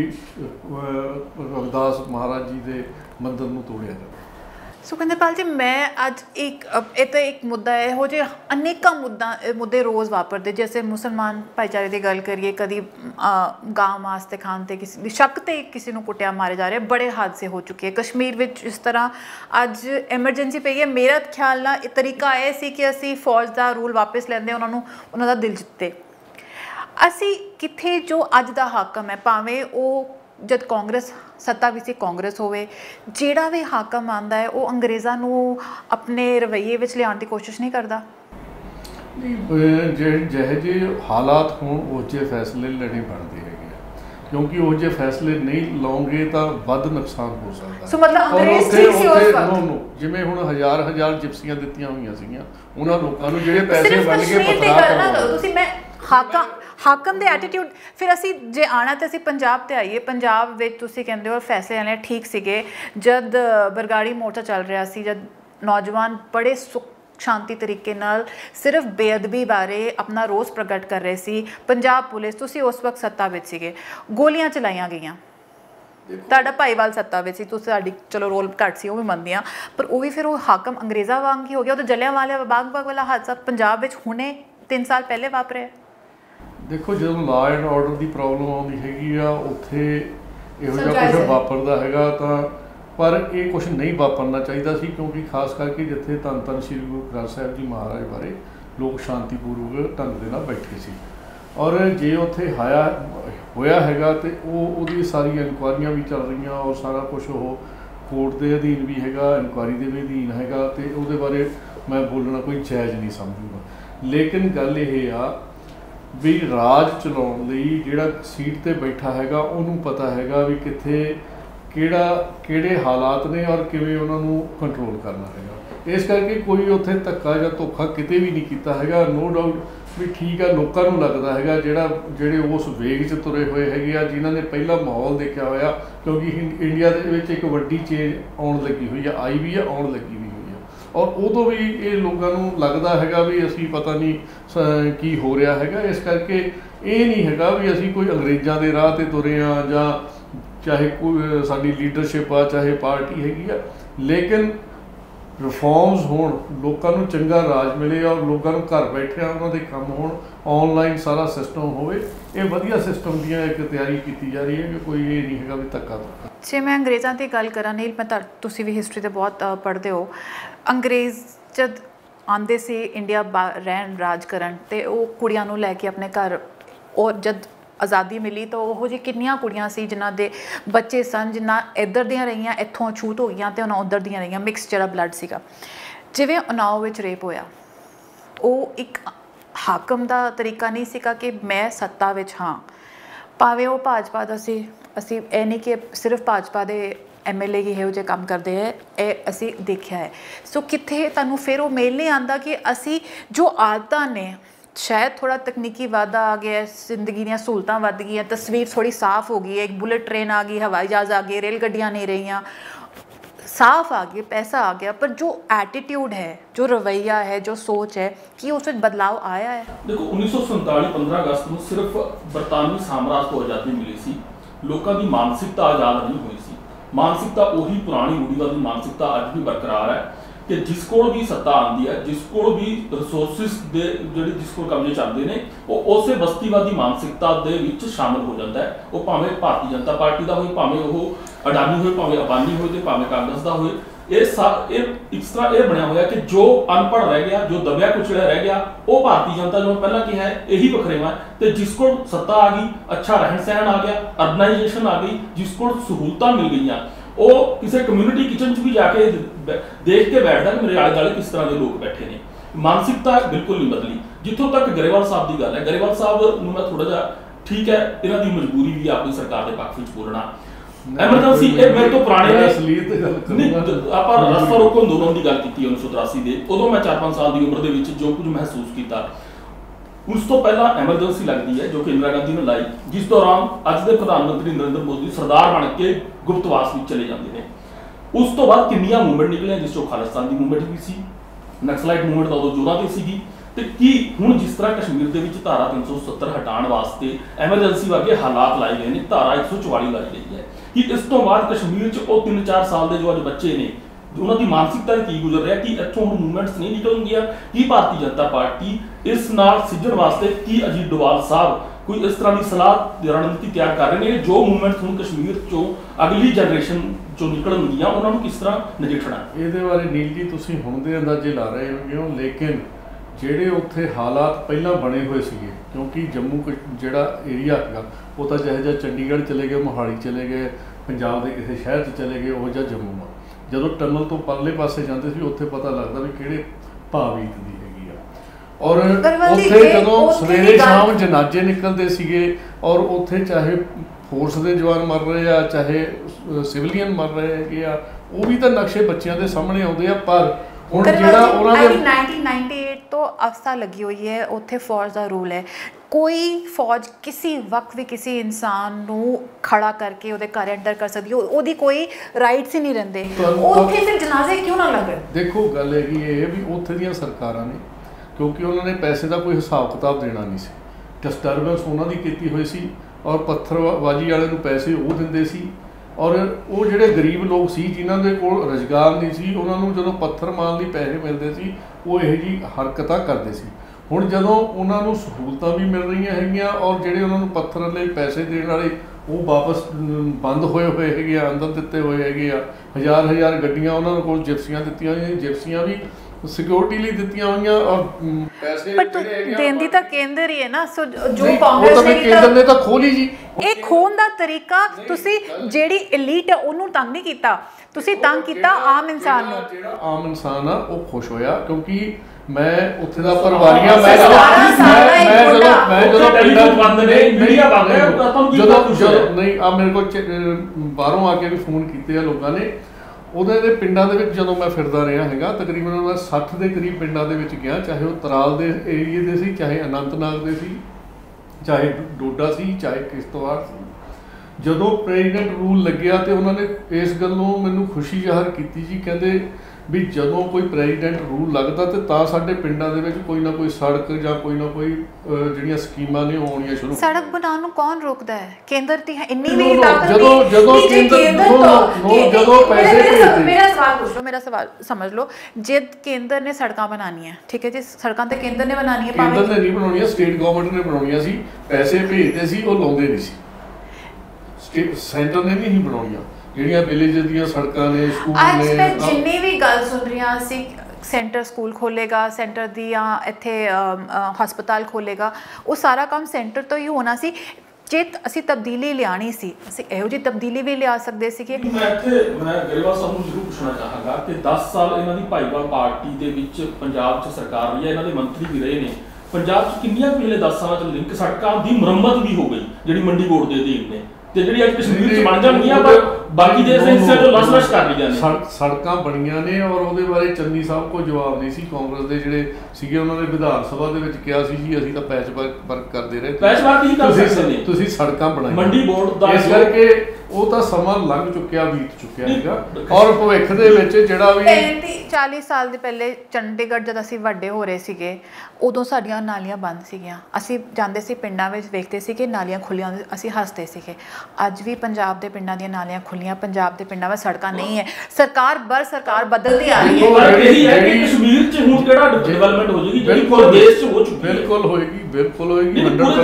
ਰਵਿਦਾਸ ਮਹਾਰਾਜ ਜੀ ਦੇ ਮੰਦਰ ਨੂੰ ਤੋੜਿਆ ਜਾਵੇ। ਸੁਖਿੰਦਰਪਾਲ ਜੀ, ਮੈਂ ਅੱਜ ਇੱਕ ਇਹ ਤਾਂ ਇੱਕ ਮੁੱਦਾ ਹੈ, ਇਹੋ ਜਿਹੇ ਅਨੇਕਾਂ ਮੁੱਦਾ ਮੁੱਦੇ ਰੋਜ਼ ਵਾਪਰਦੇ। ਜੈਸੇ ਮੁਸਲਮਾਨ ਭਾਈਚਾਰੇ ਦੀ ਗੱਲ ਕਰੀਏ, ਕਦੀ ਗਾਂ ਮਾਸ 'ਤੇ ਖਾਣ 'ਤੇ ਕਿਸੇ ਦੀ ਸ਼ੱਕ 'ਤੇ ਕਿਸੇ ਨੂੰ ਕੁੱਟਿਆ ਮਾਰੇ ਜਾ ਰਹੇ, ਬੜੇ ਹਾਦਸੇ ਹੋ ਚੁੱਕੇ। ਕਸ਼ਮੀਰ ਵਿੱਚ ਇਸ ਤਰ੍ਹਾਂ ਅੱਜ ਐਮਰਜੈਂਸੀ ਪਈ ਹੈ। ਮੇਰਾ ਖਿਆਲ ਨਾਲ ਇਹ ਤਰੀਕਾ ਇਹ ਸੀ ਕਿ ਅਸੀਂ ਫੌਜ ਦਾ ਰੂਲ ਵਾਪਸ ਲੈਂਦੇ, ਉਹਨਾਂ ਨੂੰ ਉਹਨਾਂ ਦਾ ਦਿਲ ਜਿੱਤੇ। ਅਸੀਂ ਕਿੱਥੇ ਜੋ ਅੱਜ ਦਾ ਹਾਕਮ ਹੈ, ਭਾਵੇਂ ਉਹ ਜਦ ਕਾਂਗਰਸ ਸੱਤਾ ਵਿੱਚ ਸੀ, ਕਾਂਗਰਸ ਹੋਵੇ, ਜਿਹੜਾ ਵੀ ਹਾਕਮ ਆਉਂਦਾ ਹੈ ਉਹ ਅੰਗਰੇਜ਼ਾਂ ਨੂੰ ਆਪਣੇ ਰਵੱਈਏ ਵਿੱਚ ਲਿਆਉਣ ਦੀ ਕੋਸ਼ਿਸ਼ ਨਹੀਂ ਕਰਦਾ। ਨਹੀਂ, ਜਿਹੇ ਜਿਹੇ ਹਾਲਾਤ ਹੋਣ ਉਹ ਜਿਹੇ ਫੈਸਲੇ ਲੈਣੇ ਬਣਦੇ ਹੈਗੇ ਆ, ਕਿਉਂਕਿ ਉਹ ਜਿਹੇ ਫੈਸਲੇ ਨਹੀਂ ਲਓਗੇ ਤਾਂ ਵੱਧ ਨੁਕਸਾਨ ਹੋ ਸਕਦਾ। ਸੋ ਮਤਲਬ ਅੰਗਰੇਜ਼ ਠੀਕ ਸੀ ਉਸ ਵਕਤ। ਜਿਵੇਂ ਹੁਣ ਹਜ਼ਾਰ ਹਜ਼ਾਰ ਜਿਪਸੀਆਂ ਦਿੱਤੀਆਂ ਹੋਈਆਂ ਸੀਗੀਆਂ ਉਹਨਾਂ ਲੋਕਾਂ ਨੂੰ, ਜਿਹੜੇ ਪੈਸੇ ਵੰਡ ਕੇ ਪਥਰਾ ਤੁਸੀਂ ਮੈਂ ਹਾਕਮ ਹਾਕਮ ਦੇ ਐਟੀਟਿਊਡ। ਫਿਰ ਅਸੀਂ ਜੇ ਆਉਣਾ ਤਾਂ ਅਸੀਂ ਪੰਜਾਬ 'ਤੇ ਆਈਏ। ਪੰਜਾਬ ਵਿੱਚ ਤੁਸੀਂ ਕਹਿੰਦੇ ਹੋ ਫੈਸਲੇ ਲੈਣੇ ਠੀਕ ਸੀਗੇ ਜਦ ਬਰਗਾੜੀ ਮੋਰਚਾ ਚੱਲ ਰਿਹਾ ਸੀ, ਜਦ ਨੌਜਵਾਨ ਬੜੇ ਸੁੱਖ ਸ਼ਾਂਤੀ ਤਰੀਕੇ ਨਾਲ ਸਿਰਫ ਬੇਅਦਬੀ ਬਾਰੇ ਆਪਣਾ ਰੋਸ ਪ੍ਰਗਟ ਕਰ ਰਹੇ ਸੀ। ਪੰਜਾਬ ਪੁਲਿਸ, ਤੁਸੀਂ ਉਸ ਵਕਤ ਸੱਤਾ ਵਿੱਚ ਸੀਗੇ, ਗੋਲੀਆਂ ਚਲਾਈਆਂ ਗਈਆਂ। ਤੁਹਾਡਾ ਭਾਈਵਾਲ ਸੱਤਾ ਵਿੱਚ ਸੀ, ਤੁਸੀਂ ਸਾਡੀ ਚਲੋ ਰੋਲ ਘੱਟ ਸੀ, ਉਹ ਵੀ ਮੰਨਦੀ ਹਾਂ, ਪਰ ਉਹ ਵੀ ਫਿਰ ਉਹ ਹਾਕਮ ਅੰਗਰੇਜ਼ਾਂ ਵਾਂਗ ਹੀ ਹੋ ਗਿਆ। ਉਹ ਤਾਂ ਜਲਿਆਂਵਾਲਾ ਬਾਗ ਬਾਗ ਵਾਲਾ ਹਾਦਸਾ ਪੰਜਾਬ ਵਿੱਚ ਹੁਣੇ ਤਿੰਨ ਸਾਲ ਪਹਿਲੇ ਵਾਪਰਿਆ। ਦੇਖੋ, ਜਦੋਂ ਲਾਅ ਐਂਡ ਆਰਡਰ ਦੀ ਪ੍ਰੋਬਲਮ ਆਉਂਦੀ ਹੈਗੀ ਆ, ਉੱਥੇ ਇਹੋ ਜਿਹਾ ਕੁਛ ਵਾਪਰਦਾ ਹੈਗਾ ਤਾਂ, ਪਰ ਇਹ ਕੁਛ ਨਹੀਂ ਵਾਪਰਨਾ ਚਾਹੀਦਾ ਸੀ, ਕਿਉਂਕਿ ਖਾਸ ਕਰਕੇ ਜਿੱਥੇ ਧੰਨ ਧੰਨ ਸ਼੍ਰੀ ਗੁਰੂ ਗ੍ਰੰਥ ਸਾਹਿਬ ਜੀ ਮਹਾਰਾਜ ਬਾਰੇ ਲੋਕ ਸ਼ਾਂਤੀਪੂਰਵਕ ਢੰਗ ਦੇ ਨਾਲ ਬੈਠੇ ਸੀ, ਔਰ ਜੇ ਉੱਥੇ ਹਾਇਆ ਹੋਇਆ ਹੈਗਾ ਤੇ ਉਹ ਉਹਦੀ ਸਾਰੀਆਂ ਇਨਕੁਆਇਰੀਆਂ ਵੀ ਚੱਲ ਰਹੀਆਂ, ਔਰ ਸਾਰਾ ਕੁਛ ਉਹ ਕੋਰਟ ਦੇ ਅਧੀਨ ਵੀ ਹੈਗਾ, ਇਨਕੁਆਇਰੀ ਦੇ ਵੀ ਅਧੀਨ ਹੈਗਾ, ਤੇ ਉਹਦੇ ਬਾਰੇ ਮੈਂ ਬੋਲਣਾ ਕੋਈ ਜਾਇਜ਼ ਨਹੀਂ ਸਮਝੂਗਾ। ਲੇਕਿਨ ਗੱਲ ਇਹ ਆ ਵੀ ਰਾਜ ਚਲਾਉਣ ਲਈ ਜਿਹੜਾ ਸੀਟ 'ਤੇ ਬੈਠਾ ਹੈਗਾ ਉਹਨੂੰ ਪਤਾ ਹੈਗਾ ਵੀ ਕਿੱਥੇ ਕਿਹੜਾ ਕਿਹੜੇ ਹਾਲਾਤ ਨੇ ਔਰ ਕਿਵੇਂ ਉਹਨਾਂ ਨੂੰ ਕੰਟਰੋਲ ਕਰਨਾ ਹੈਗਾ। ਇਸ ਕਰਕੇ ਕੋਈ ਉੱਥੇ ਧੱਕਾ ਜਾਂ ਧੋਖਾ ਕਿਤੇ ਵੀ ਨਹੀਂ ਕੀਤਾ ਹੈਗਾ। ਨੋ ਡਾਊਟ ਵੀ ਠੀਕ ਆ, ਲੋਕਾਂ ਨੂੰ ਲੱਗਦਾ ਹੈਗਾ ਜਿਹੜਾ ਜਿਹੜੇ ਉਸ ਵੇਗ 'ਚ ਤੁਰੇ ਹੋਏ ਹੈਗੇ ਆ, ਜਿਨ੍ਹਾਂ ਨੇ ਪਹਿਲਾਂ ਮਾਹੌਲ ਦੇਖਿਆ ਹੋਇਆ, ਕਿਉਂਕਿ ਇੰਡੀਆ ਦੇ ਵਿੱਚ ਇੱਕ ਵੱਡੀ ਚੇਂਜ ਆਉਣ ਲੱਗੀ ਹੋਈ ਆ, ਆਈ ਵੀ ਆ, ਆਉਣ ਲੱਗੀ ਵੀ ਹੋਈ ਆ, ਔਰ ਉਦੋਂ ਵੀ ਇਹ ਲੋਕਾਂ ਨੂੰ ਲੱਗਦਾ ਹੈਗਾ ਵੀ ਅਸੀਂ ਪਤਾ ਨਹੀਂ ਕੀ ਹੋ ਰਿਹਾ ਹੈਗਾ। ਇਸ ਕਰਕੇ ਇਹ ਨਹੀਂ ਹੈਗਾ ਵੀ ਅਸੀਂ ਕੋਈ ਅੰਗਰੇਜ਼ਾਂ ਦੇ ਰਾਹ 'ਤੇ ਤੁਰੇ ਹਾਂ, ਜਾਂ ਚਾਹੇ ਕੋਈ ਸਾਡੀ ਲੀਡਰਸ਼ਿਪ ਆ, ਚਾਹੇ ਪਾਰਟੀ ਹੈਗੀ ਆ, ਲੇਕਿਨ ਰਿਫੋਰਮਸ ਹੋਣ, ਲੋਕਾਂ ਨੂੰ ਚੰਗਾ ਰਾਜ ਮਿਲੇ ਔਰ ਲੋਕਾਂ ਨੂੰ ਘਰ ਬੈਠਿਆਂ ਉਹਨਾਂ ਦੇ ਕੰਮ ਹੋਣ, ਆਨਲਾਈਨ ਸਾਰਾ ਸਿਸਟਮ ਹੋਵੇ। ਇਹ ਵਧੀਆ ਸਿਸਟਮ ਦੀਆਂ ਇੱਕ ਤਿਆਰੀ ਕੀਤੀ ਜਾ ਰਹੀ ਹੈ ਕਿ ਕੋਈ ਇਹ ਨਹੀਂ ਹੈਗਾ ਵੀ ਧੱਕਾ ਧੱਕਾ। ਜੇ ਮੈਂ ਅੰਗਰੇਜ਼ਾਂ ਦੀ ਗੱਲ ਕਰਾਂ, ਨੀਲ, ਮੈਂ ਤਾਂ ਤੁਸੀਂ ਵੀ ਹਿਸਟਰੀ 'ਤੇ ਬਹੁਤ ਪੜ੍ਹਦੇ ਹੋ, ਅੰਗਰੇਜ਼ ਜਦ ਆਉਂਦੇ ਸੀ ਇੰਡੀਆ ਬਾ ਰਹਿਣ ਰਾਜ ਕਰਨ, ਅਤੇ ਉਹ ਕੁੜੀਆਂ ਨੂੰ ਲੈ ਕੇ ਆਪਣੇ ਘਰ, ਔਰ ਜਦ ਆਜ਼ਾਦੀ ਮਿਲੀ ਤਾਂ ਉਹੋ ਜਿਹੀ ਕਿੰਨੀਆਂ ਕੁੜੀਆਂ ਸੀ ਜਿਨ੍ਹਾਂ ਦੇ ਬੱਚੇ ਸਨ, ਜਿਨ੍ਹਾਂ ਇੱਧਰ ਦੀਆਂ ਰਹੀਆਂ, ਇੱਥੋਂ ਅਛੂਤ ਹੋ ਗਈਆਂ, ਅਤੇ ਉਹਨਾਂ ਉੱਧਰ ਦੀਆਂ ਰਹੀਆਂ, ਮਿਕਸ ਜਿਹੜਾ ਬਲੱਡ ਸੀਗਾ। ਜਿਵੇਂ ਉਨਾਓ ਵਿੱਚ ਰੇਪ ਹੋਇਆ, ਉਹ ਇੱਕ ਹਾਕਮ ਦਾ ਤਰੀਕਾ ਨਹੀਂ ਸੀਗਾ ਕਿ ਮੈਂ ਸੱਤਾ ਵਿੱਚ ਹਾਂ, ਭਾਵੇਂ ਉਹ ਭਾਜਪਾ ਦਾ ਸੀ। ਅਸੀਂ ਇਹ ਨਹੀਂ ਕਿ ਸਿਰਫ ਭਾਜਪਾ ਦੇ ਐਮ ਐਲ ਏ ਹੀ ਇਹੋ ਜਿਹੇ ਕੰਮ ਕਰਦੇ ਹੈ, ਇਹ ਅਸੀਂ ਦੇਖਿਆ ਹੈ। ਸੋ ਕਿੱਥੇ ਤੁਹਾਨੂੰ ਫਿਰ ਉਹ ਮੇਲ ਨਹੀਂ ਆਉਂਦਾ ਕਿ ਅਸੀਂ ਜੋ ਆਦਤਾਂ ਨੇ, ਸ਼ਾਇਦ ਥੋੜ੍ਹਾ ਤਕਨੀਕੀ ਵਾਧਾ ਆ ਗਿਆ, ਜ਼ਿੰਦਗੀ ਦੀਆਂ ਸਹੂਲਤਾਂ ਵੱਧ ਗਈਆਂ, ਤਸਵੀਰ ਥੋੜ੍ਹੀ ਸਾਫ਼ ਹੋ ਗਈ ਹੈ, ਇੱਕ ਬੁਲਟ ਟ੍ਰੇਨ ਆ ਗਈ, ਹਵਾਈ ਜਹਾਜ਼ ਆ ਗਏ, ਰੇਲ ਗੱਡੀਆਂ ਨਹੀਂ ਰਹੀਆਂ, साफ आ गए, पैसा आ गया, पर जो एटीट्यूड है, जो रवैया है, जो सोच है, कि उस ਵਿੱਚ बदलाव आया है? देखो उन्नीस सौ संताली पंद्रह अगस्त ਨੂੰ ਸਿਰਫ ਬਰਤਾਨਵੀ ਸਾਮਰਾਜ ਤੋਂ ਆਜ਼ਾਦੀ ਮਿਲੀ ਸੀ, ਲੋਕਾਂ ਦੀ ਮਾਨਸਿਕਤਾ ਆਜ਼ਾਦ ਨਹੀਂ ਹੋਈ ਸੀ। ਮਾਨਸਿਕਤਾ ਉਹੀ ਪੁਰਾਣੀ ਰੂੜੀਵਾਦੀ ਮਾਨਸਿਕਤਾ ਅੱਜ ਵੀ ਬਰਕਰਾਰ ਹੈ ਕਿ ਜਿਸ ਕੋਲ ਵੀ ਸੱਤਾ ਆਉਂਦੀ ਹੈ, ਜਿਸ ਕੋਲ ਵੀ ਰਿਸੋਰਸਿਸ ਦੇ ਜਿਹੜੇ ਜਿਸ ਕੋਲ ਕਬਜ਼ੇ ਚੱਲਦੇ ਨੇ, ਉਹ ਉਸੇ ਬਸਤੀਵਾਦੀ ਮਾਨਸਿਕਤਾ ਦੇ ਵਿੱਚ ਸ਼ਾਮਲ ਹੋ ਜਾਂਦਾ ਹੈ। ਉਹ ਭਾਵੇਂ ਭਾਰਤੀ ਜਨਤਾ ਪਾਰਟੀ ਦਾ ਹੋਵੇ, ਭਾਵੇਂ ਉਹ ਅਡਾਨੀ ਹੋਵੇ, ਭਾਵੇਂ ਅਬਾਨੀ ਹੋਵੇ, ਤੇ ਭਾਵੇਂ ਕਾਂਗਰਸ ਦਾ ਹੋਵੇ। ਇਹ ਸਭ ਇਹ ਇਸ ਤਰ੍ਹਾਂ ਇਹ ਬਣਿਆ ਹੋਇਆ ਕਿ ਜੋ ਅਨਪੜ੍ਹ ਰਹਿ ਗਿਆ, ਜੋ ਦਬਿਆ ਕੁਚਲਿਆ ਰਹਿ ਗਿਆ, ਉਹ ਭਾਰਤੀ ਜਨਤਾ ਜੋ ਪਹਿਲਾਂ ਕਿਹਾ ਹੈ ਇਹੀ ਵਖਰੇਵਾਂ। ਤੇ ਜਿਸ ਕੋਲ ਸੱਤਾ ਆ ਗਈ, ਅੱਛਾ ਰਹਿਣ ਸਹਿਣ ਆ ਗਿਆ, ਅਰਬਨਾਈਜੇਸ਼ਨ ਆ ਗਈ, ਜਿਸ ਕੋਲ ਸਹੂਲਤਾਂ ਮਿਲ ਗਈਆਂ, ਉਹ ਕਿਸੇ ਕਮਿਊਨਿਟੀ ਕਿਚਨ 'ਚ ਵੀ ਜਾ ਕੇ ਦੇਖ ਕੇ ਬੈਠਦਾ ਕਿ ਮੇਰੇ ਆਲੇ ਦੁਆਲੇ ਕਿਸ ਤਰ੍ਹਾਂ ਦੇ ਲੋਕ ਬੈਠੇ ਨੇ। ਮਾਨਸਿਕਤਾ ਬਿਲਕੁਲ ਨਹੀਂ ਬਦਲੀ। ਜਿੱਥੋਂ ਤੱਕ ਗਰੇਵਾਲ ਸਾਹਿਬ ਦੀ ਗੱਲ ਹੈ, ਗਰੇਵਾਲ ਸਾਹਿਬ ਨੂੰ ਮੈਂ ਥੋੜਾ ਜਿਹਾ, ਠੀਕ ਹੈ ਇਹਨਾਂ ਦੀ ਮਜਬੂਰੀ ਵੀ ਆਪਣੀ ਸਰਕਾਰ ਦੇ ਪੱਖ ਵਿੱਚ ਬੋਲਣਾ, ਐਮਰਜੈਂਸੀ ਇਹ ਮੇਰੇ ਤੋਂ ਪੁਰਾਣੇ ਨੇ ਨਹੀਂ, ਆਪਾਂ ਰਸਤਾ ਰੋਕੋ ਅੰਦੋਲਨ ਦੀ ਗੱਲ ਕੀਤੀ ਉੱਨੀ ਸੌ ਤਰਾਸੀ ਦੇ, ਉਦੋਂ ਮੈਂ ਚਾਰ ਪੰਜ ਸਾਲ ਦੀ ਉਮਰ ਦੇ ਵਿੱਚ ਜੋ ਕੁਝ ਮਹਿਸੂਸ ਕੀਤਾ। ਉਸ ਤੋਂ ਪਹਿਲਾਂ ਐਮਰਜੈਂਸੀ ਲੱਗਦੀ ਹੈ ਜੋ ਕਿ ਇੰਦਰਾ ਗਾਂਧੀ ਨੇ ਲਾਈ, ਜਿਸ ਦੌਰਾਨ ਅੱਜ ਦੇ ਪ੍ਰਧਾਨ ਮੰਤਰੀ ਨਰਿੰਦਰ ਮੋਦੀ ਸਰਦਾਰ ਬਣ ਕੇ ਗੁਪਤਵਾਸ ਵਿੱਚ ਚਲੇ ਜਾਂਦੇ ਨੇ। ਉਸ ਤੋਂ ਬਾਅਦ ਕਿੰਨੀਆਂ ਮੂਵਮੈਂਟ ਨਿਕਲੀਆਂ, ਜਿਸ ਤੋਂ ਖਾਲਿਸਤਾਨ ਦੀ ਮੂਵਮੈਂਟ ਵੀ ਸੀ, ਨਕਸਲਾਈਟ ਮੂਵਮੈਂਟ ਤਾਂ ਉਦੋਂ ਜ਼ੋਰਾਂ ਤੇ ਸੀਗੀ। ਤੇ ਕੀ ਹੁਣ ਜਿਸ ਤਰ੍ਹਾਂ ਕਸ਼ਮੀਰ ਦੇ ਵਿੱਚ ਧਾਰਾ ਤਿੰਨ ਸੌ ਸੱਤਰ ਹਟਾਉਣ ਵਾਸਤੇ ਐਮਰਜੈਂਸੀ ਵਰਗੇ ਹਾਲਾਤ ਲਾਏ ਗਏ ਨੇ, ਧਾਰਾ ਇੱਕ ਸੌ ਚੁਤਾਲੀ ਲਾਈ ਗਈ ਹੈ, ਕਿ ਇਸ ਤੋਂ ਬਾਅਦ ਕਸ਼ਮੀਰ 'ਚ ਉਹ ਤਿੰਨ ਚਾਰ ਸਾਲ ਦੇ ਜੋ ਅੱਜ ਬੱਚੇ ਨੇ, ਉਹਨਾਂ ਦੀ ਮਾਨਸਿਕਤਾ ਕੀ ਗੁਜ਼ਰ ਰਿਹਾ, ਕਿ ਇੱਥੋਂ ਹੁਣ ਮੂਵਮੈਂਟਸ ਨਹੀਂ ਨਿਕਲਣਗੀਆਂ, ਕੀ ਭਾਰਤੀ ਜਨਤਾ ਪਾਰਟੀ ਇਸ ਨਾਲ ਸਿੱਝਣ ਵਾਸਤੇ ਕੀ ਅਜੀਤ ਡੋਵਾਲ ਸਾਹਿਬ ਕੋਈ ਇਸ ਤਰ੍ਹਾਂ ਦੀ ਸਲਾਹ ਰਣਨੀਤੀ ਤਿਆਰ ਕਰ ਰਹੇ ਨੇ, ਜੋ ਮੂਵਮੈਂਟਸ ਹੁਣ ਕਸ਼ਮੀਰ 'ਚੋਂ ਅਗਲੀ ਜਨਰੇਸ਼ਨ 'ਚੋਂ ਨਿਕਲਣਗੀਆਂ, ਉਹਨਾਂ ਨੂੰ ਕਿਸ ਤਰ੍ਹਾਂ ਨਜਿੱਠਣਾ? ਇਹਦੇ ਬਾਰੇ ਨੀਲ ਜੀ ਤੁਸੀਂ ਹੁਣ ਦੇ ਅੰਦਾਜ਼ੇ ਲਾ ਰਹੇ ਹੋ, ਲੇਕਿਨ ਜਿਹੜੇ ਉੱਥੇ ਹਾਲਾਤ ਪਹਿਲਾਂ ਬਣੇ ਹੋਏ ਸੀਗੇ, ਕਿਉਂਕਿ ਜੰਮੂ ਜਿਹੜਾ ਏਰੀਆ ਹੈਗਾ ਉਹ ਤਾਂ ਜਿਹੋ ਜਿਹਾ ਚੰਡੀਗੜ੍ਹ ਚਲੇ ਗਏ, ਮੋਹਾਲੀ ਚਲੇ ਗਏ, ਪੰਜਾਬ ਦੇ ਕਿਸੇ ਸ਼ਹਿਰ 'ਚ ਚਲੇ ਗਏ, ਉਹ ਜਿਹਾ ਜੰਮੂ ਆ। ਜਦੋਂ ਟਨਲ ਤੋਂ ਪਰਲੇ ਪਾਸੇ ਜਾਂਦੇ ਸੀ ਉੱਥੇ ਪਤਾ ਲੱਗਦਾ ਵੀ ਕਿਹੜੇ ਭਾਅ ਬੀਤਦੀ ਹੈਗੀ ਆ। ਔਰ ਉੱਥੇ ਜਦੋਂ ਸਵੇਰੇ ਸ਼ਾਮ ਜਨਾਜ਼ੇ ਨਿਕਲਦੇ ਸੀਗੇ, ਔਰ ਉੱਥੇ ਚਾਹੇ ਫੋਰਸ ਦੇ ਜਵਾਨ ਮਰ ਰਹੇ ਆ, ਚਾਹੇ ਸਿਵਲੀਅਨ ਮਰ ਰਹੇ ਹੈਗੇ ਆ, ਉਹ ਵੀ ਤਾਂ ਨਕਸ਼ੇ ਬੱਚਿਆਂ ਦੇ ਸਾਹਮਣੇ ਆਉਂਦੇ ਆ। ਪਰ ਹੁਣ ਜਿਹੜਾ ਉਹਨਾਂ ਦੇ नाइनटीन नाइंटी एट तो अवस्था लगी हुई है, उत्थे फौज का रूल है, कोई फौज किसी वक्त भी किसी इंसान नू खड़ा करके ਉਹਦੇ ਘਰ ਐਂਟਰ ਕਰ ਸਕਦੀ ਹੈ, ਉਹਦੀ ਕੋਈ ਰਾਈਟਸ ਹੀ ਨਹੀਂ ਰਹਿੰਦੇ। ਉੱਥੇ ਫਿਰ ਜਨਾਜ਼ੇ ਕਿਉਂ ਨਾ ਲੱਗਣ? ਦੇਖੋ ਗੱਲ ਹੈਗੀ ਇਹ ਵੀ ਉੱਥੇ ਦੀਆਂ ਸਰਕਾਰਾਂ ਨੇ, ਕਿਉਂਕਿ ਉਹਨਾਂ ਨੇ ਪੈਸੇ ਦਾ ਕੋਈ ਹਿਸਾਬ ਕਿਤਾਬ ਦੇਣਾ ਨਹੀਂ ਸੀ, ਡਿਸਟਰਬੈਂਸ ਉਹਨਾਂ ਦੀ ਕੀਤੀ ਹੋਈ ਸੀ, ਔਰ ਪੱਥਰਬਾਜੀ ਵਾਲੇ ਨੂੰ ਪੈਸੇ ਉਹ ਦਿੰਦੇ ਸੀ, ਔਰ ਉਹ ਜਿਹੜੇ ਗਰੀਬ ਲੋਕ ਸੀ ਜਿਨ੍ਹਾਂ ਦੇ ਕੋਲ ਰੁਜ਼ਗਾਰ ਨਹੀਂ ਸੀ, ਉਹਨਾਂ ਨੂੰ ਜਦੋਂ ਪੱਥਰ ਮਾਰਨ ਲਈ ਪੈਸੇ ਮਿਲਦੇ ਸੀ ਉਹ ਇਹੋ ਜਿਹੀ ਹਰਕਤਾਂ ਕਰਦੇ ਸੀ। ਹੁਣ ਜਦੋਂ ਉਹਨਾਂ ਨੂੰ ਸਹੂਲਤਾਂ ਵੀ ਮਿਲ ਰਹੀਆਂ ਹੈਗੀਆਂ, ਔਰ ਜਿਹੜੇ ਉਹਨਾਂ ਨੂੰ ਪੱਥਰ ਲਈ ਪੈਸੇ ਦੇਣ ਵਾਲੇ ਉਹ ਵਾਪਸ ਬੰਦ ਹੋਏ ਹੋਏ ਹੈਗੇ ਆ, ਅੰਦਰ ਦਿੱਤੇ ਹੋਏ ਹੈਗੇ ਆ, ਹਜ਼ਾਰ ਹਜ਼ਾਰ ਗੱਡੀਆਂ ਉਹਨਾਂ ਕੋਲ ਜਿਪਸੀਆਂ ਦਿੱਤੀਆਂ ਹੋਈਆਂ, ਜਿਪਸੀਆਂ ਵੀ ਸਿਕਿਉਰਿਟੀ ਲਈ ਦਿੱਤੀਆਂ ਹੋਈਆਂ, ਔਰ ਪੈਸੇ ਦੇਣ ਤਾਂ ਕੇਂਦਰ ਹੀ ਹੈ ਨਾ। ਸੋ ਜੋ ਕਾਂਗਰਸ ਨੇ ਕੇਂਦਰ ਨੇ ਤਾਂ ਖੋਲੀ ਜੀ, ਇਹ ਖੋਣ ਦਾ ਤਰੀਕਾ ਤੁਸੀਂ ਜਿਹੜੀ ਐਲੀਟ ਹੈ ਉਹਨੂੰ ਤੰਗ ਨਹੀਂ ਕੀਤਾ, ਤੁਸੀਂ ਤੰਗ ਕੀਤਾ ਆਮ ਇਨਸਾਨ ਨੂੰ। ਜਿਹੜਾ ਆਮ ਇਨਸਾਨ ਆ ਉਹ ਖੁਸ਼ ਹੋਇਆ, ਕਿਉਂਕਿ ਮੈਂ ਉੱਥੇ ਦਾ ਪਰਿਵਾਰੀਆ, ਮੈਂ ਜਦੋਂ ਮੈਂ ਜਦੋਂ ਪਿੰਡਾਂ ਬੰਦ ਨੇ ਮੀਡੀਆ ਬੰਦ ਹੈ, ਜਦੋਂ ਜਦੋਂ ਨਹੀਂ ਆ ਮੇਰੇ ਕੋਲ ਬਾਹਰੋਂ ਆ ਕੇ ਵੀ ਫੋਨ ਕੀਤੇ ਆ ਲੋਕਾਂ ਨੇ, ਉਹਦੇ ਦੇ ਪਿੰਡਾਂ ਦੇ ਵਿੱਚ ਜਦੋਂ ਮੈਂ ਫਿਰਦਾ ਰਿਹਾ ਹੈਗਾ, ਤਕਰੀਬਨ ਮੈਂ ਸੱਠ ਦੇ ਕਰੀਬ ਪਿੰਡਾਂ ਦੇ ਵਿੱਚ ਗਿਆ, ਚਾਹੇ ਉਹ ਤਰਾਲ ਦੇ ਏਰੀਏ ਦੇ ਸੀ, ਚਾਹੇ ਅਨੰਤਨਾਗ ਦੇ ਸੀ, ਚਾਹੇ ਡੋਡਾ ਸੀ, ਚਾਹੇ ਕਿਸ਼ਤਵਾੜ ਸੀ। ਜਦੋਂ ਪ੍ਰੈਜ਼ੀਡੈਂਟ ਰੂਲ ਲੱਗਿਆ ਤੇ ਉਹਨਾਂ ਨੇ ਇਸ ਗੱਲੋਂ ਮੈਨੂੰ ਖੁਸ਼ੀ ਜ਼ਾਹਰ ਕੀਤੀ ਜੀ, ਕਹਿੰਦੇ ਵੀ ਜਦੋਂ ਕੋਈ ਪ੍ਰੈਜ਼ੀਡੈਂਟ ਰੂਲ ਲੱਗਦਾ ਤੇ ਤਾਂ ਸਾਡੇ ਪਿੰਡਾਂ ਦੇ ਵਿੱਚ ਕੋਈ ਨਾ ਕੋਈ ਸੜਕ ਜਾਂ ਕੋਈ ਨਾ ਕੋਈ ਜਿਹੜੀਆਂ ਸਕੀਮਾਂ ਨੇ ਉਹ ਆਉਣੀਆਂ ਸ਼ੁਰੂ। ਸੜਕ ਬਣਾਉਣ ਨੂੰ ਕੌਣ ਰੋਕਦਾ ਹੈ? ਕੇਂਦਰ ਦੀ ਇੰਨੀ ਵੀ ਤਾਕਤ ਜਦੋਂ ਜਦੋਂ ਕੇਂਦਰ ਜਦੋਂ ਪੈਸੇ ਭੇਜਦੇ। ਮੇਰਾ ਸਵਾਲ ਪੁੱਛ ਲਓ, ਮੇਰਾ ਸਵਾਲ ਸਮਝ ਲਓ, ਜੇ ਕੇਂਦਰ ਨੇ ਸੜਕਾਂ ਬਣਾਉਣੀਆਂ, ਠੀਕ ਹੈ ਜੀ, ਸੜਕਾਂ ਤੇ ਕੇਂਦਰ ਨੇ ਬਣਾਉਣੀਆਂ, ਕੇਂਦਰ ਨੇ ਨਹੀਂ ਬਣਾਉਣੀਆਂ, ਸਟੇਟ ਗਵਰਨਮੈਂਟ ਨੇ ਬਣਾਉਣੀਆਂ ਸੀ, ਪੈਸੇ ਭੇਜਦੇ ਸੀ, ਉਹ ਲਾਉਂਦੇ ਨਹੀਂ ਸੀ, ਸਟੇਟ ਸੈਂਟਰ ਨੇ ਨਹੀਂ ਬਣਾਉਣੀਆਂ। ਜਿਹੜੀਆਂ ਵਿਲੇਜ ਦੀਆਂ ਸੜਕਾਂ ਨੇ, ਸਕੂਲ ਨੇ, ਅੱਜ ਤੱਕ ਜਿੰਨੀ ਵੀ ਗੱਲ ਸੁਣ ਰਹੀਆਂ ਸੀ, ਸੈਂਟਰ ਸਕੂਲ ਖੋਲੇਗਾ, ਸੈਂਟਰ ਦੀਆਂ ਇੱਥੇ ਹਸਪਤਾਲ ਖੋਲੇਗਾ, ਉਹ ਸਾਰਾ ਕੰਮ ਸੈਂਟਰ ਤੋਂ ਹੀ ਹੋਣਾ ਸੀ। ਜੇ ਅਸੀਂ ਤਬਦੀਲੀ ਲਿਆਣੀ ਸੀ, ਅਸੀਂ ਇਹੋ ਜਿਹੀ ਤਬਦੀਲੀ ਵੀ ਲਿਆ ਸਕਦੇ ਸੀਗੇ। ਮੈਂ ਇੱਥੇ ਮੈਂ ਗਰੇਵਾਲ ਸਾਹਿਬ ਨੂੰ ਜ਼ਰੂਰ ਪੁੱਛਣਾ ਚਾਹਾਂਗਾ ਕਿ ਦਸ ਸਾਲ ਇਹਨਾਂ ਦੀ ਭਾਈਵਾਲ ਪਾਰਟੀ ਦੇ ਵਿੱਚ ਪੰਜਾਬ 'ਚ ਸਰਕਾਰ ਰਹੀ ਹੈ, ਇਹਨਾਂ ਦੇ ਮੰਤਰੀ ਵੀ ਰਹੇ ਨੇ, ਪੰਜਾਬ 'ਚ ਕਿੰਨੀਆਂ ਪਿਛਲੇ ਦਸ ਸਾਲਾਂ 'ਚ ਲਿੰਕ ਸੜਕਾਂ ਦੀ ਮੁਰੰਮਤ ਵੀ ਹੋ ਗਈ ਜਿਹੜੀ ਮੰਡੀ ਬੋਰਡ ਦੇ ਅਧੀਨ ਨੇ, ਤੇ ਜਿਹੜੀ ਅੱਜ ਕਸ਼ਮੀਰ 'ਚ ਬਣ ਜਾਣਗੀਆਂ, ਪਰ ਬਾਕੀ ਦੇ ਹਿੱਸੇ ਤੋਂ ਲਸ-ਲਸ ਕਰ ਰਹੀਆਂ ਨੇ। ਸੜਕਾਂ ਬਣੀਆਂ ਨੇ, ਔਰ ਉਹਦੇ ਬਾਰੇ ਚੰਨੀ ਸਾਹਿਬ ਕੋਲ ਜਵਾਬ ਨਹੀਂ ਸੀ। ਕਾਂਗਰਸ ਦੇ ਜਿਹੜੇ ਸੀਗੇ ਉਹਨਾਂ ਨੇ ਵਿਧਾਨ ਸਭਾ ਦੇ ਵਿੱਚ ਕਿਹਾ ਸੀ ਜੀ ਅਸੀਂ ਤਾਂ ਪੈਚ ਵਰਕ ਕਰਦੇ ਰਹੇ। ਪੈਚ ਵਰਕ ਹੀ ਕਰ ਸਕਦੇ ਨੇ, ਤੁਸੀਂ ਸੜਕਾਂ ਬਣਾਈਆਂ ਮੰਡੀ ਬੋਰਡ ਦਾ, ਇਸ ਕਰਕੇ ਉਹ ਤਾਂ ਸਮਾਂ ਲੰਘ ਚੁੱਕਿਆ, ਬੀਤ ਚੁੱਕਿਆ ਹੈਗਾ। ਔਰ ਭਵਿੱਖ ਦੇ ਵਿੱਚ ਜਿਹੜਾ ਵੀ ਪੈਂਤੀ ਚਾਲੀ ਸਾਲ ਦੇ ਪਹਿਲੇ ਚੰਡੀਗੜ੍ਹ ਜਦ ਅਸੀਂ ਵੱਡੇ ਹੋ ਰਹੇ ਸੀਗੇ ਉਦੋਂ ਸਾਡੀਆਂ ਨਾਲੀਆਂ ਬੰਦ ਸੀਗੀਆਂ, ਅਸੀਂ ਜਾਂਦੇ ਸੀ ਪਿੰਡਾਂ ਵਿੱਚ ਵੇਖਦੇ ਸੀ ਕਿ ਨਾਲੀਆਂ ਖੁੱਲ੍ਹੀਆਂ, ਅਸੀਂ ਹੱਸਦੇ ਸੀਗੇ। ਅੱਜ ਵੀ ਪੰਜਾਬ ਦੇ ਪਿੰਡਾਂ ਦੀਆਂ ਨਾਲੀਆਂ ਖੁੱਲ੍ਹੀਆਂ, ਪੰਜਾਬ ਦੇ ਪਿੰਡਾਂ ਵਿੱਚ ਸੜਕਾਂ ਨਹੀਂ ਹੈ। ਸਰਕਾਰ ਬਰ ਸਰਕਾਰ ਬਦਲਦੀ ਆ ਰਹੀ ਹੈ। ਕਸ਼ਮੀਰ 'ਚ ਹੁਣ ਕਿਹੜਾ ਡਿਵੈਲਪਮੈਂਟ ਹੋ ਜਾਏਗੀ ਜਿਹੜੀ ਪੂਰੇ ਦੇਸ਼ 'ਚ ਹੋ ਚੁੱਕੀ ਹੈ? ਬਿਲਕੁਲ ਹੋਏਗੀ, ਬਿਲਕੁਲ ਹੋਏਗੀ,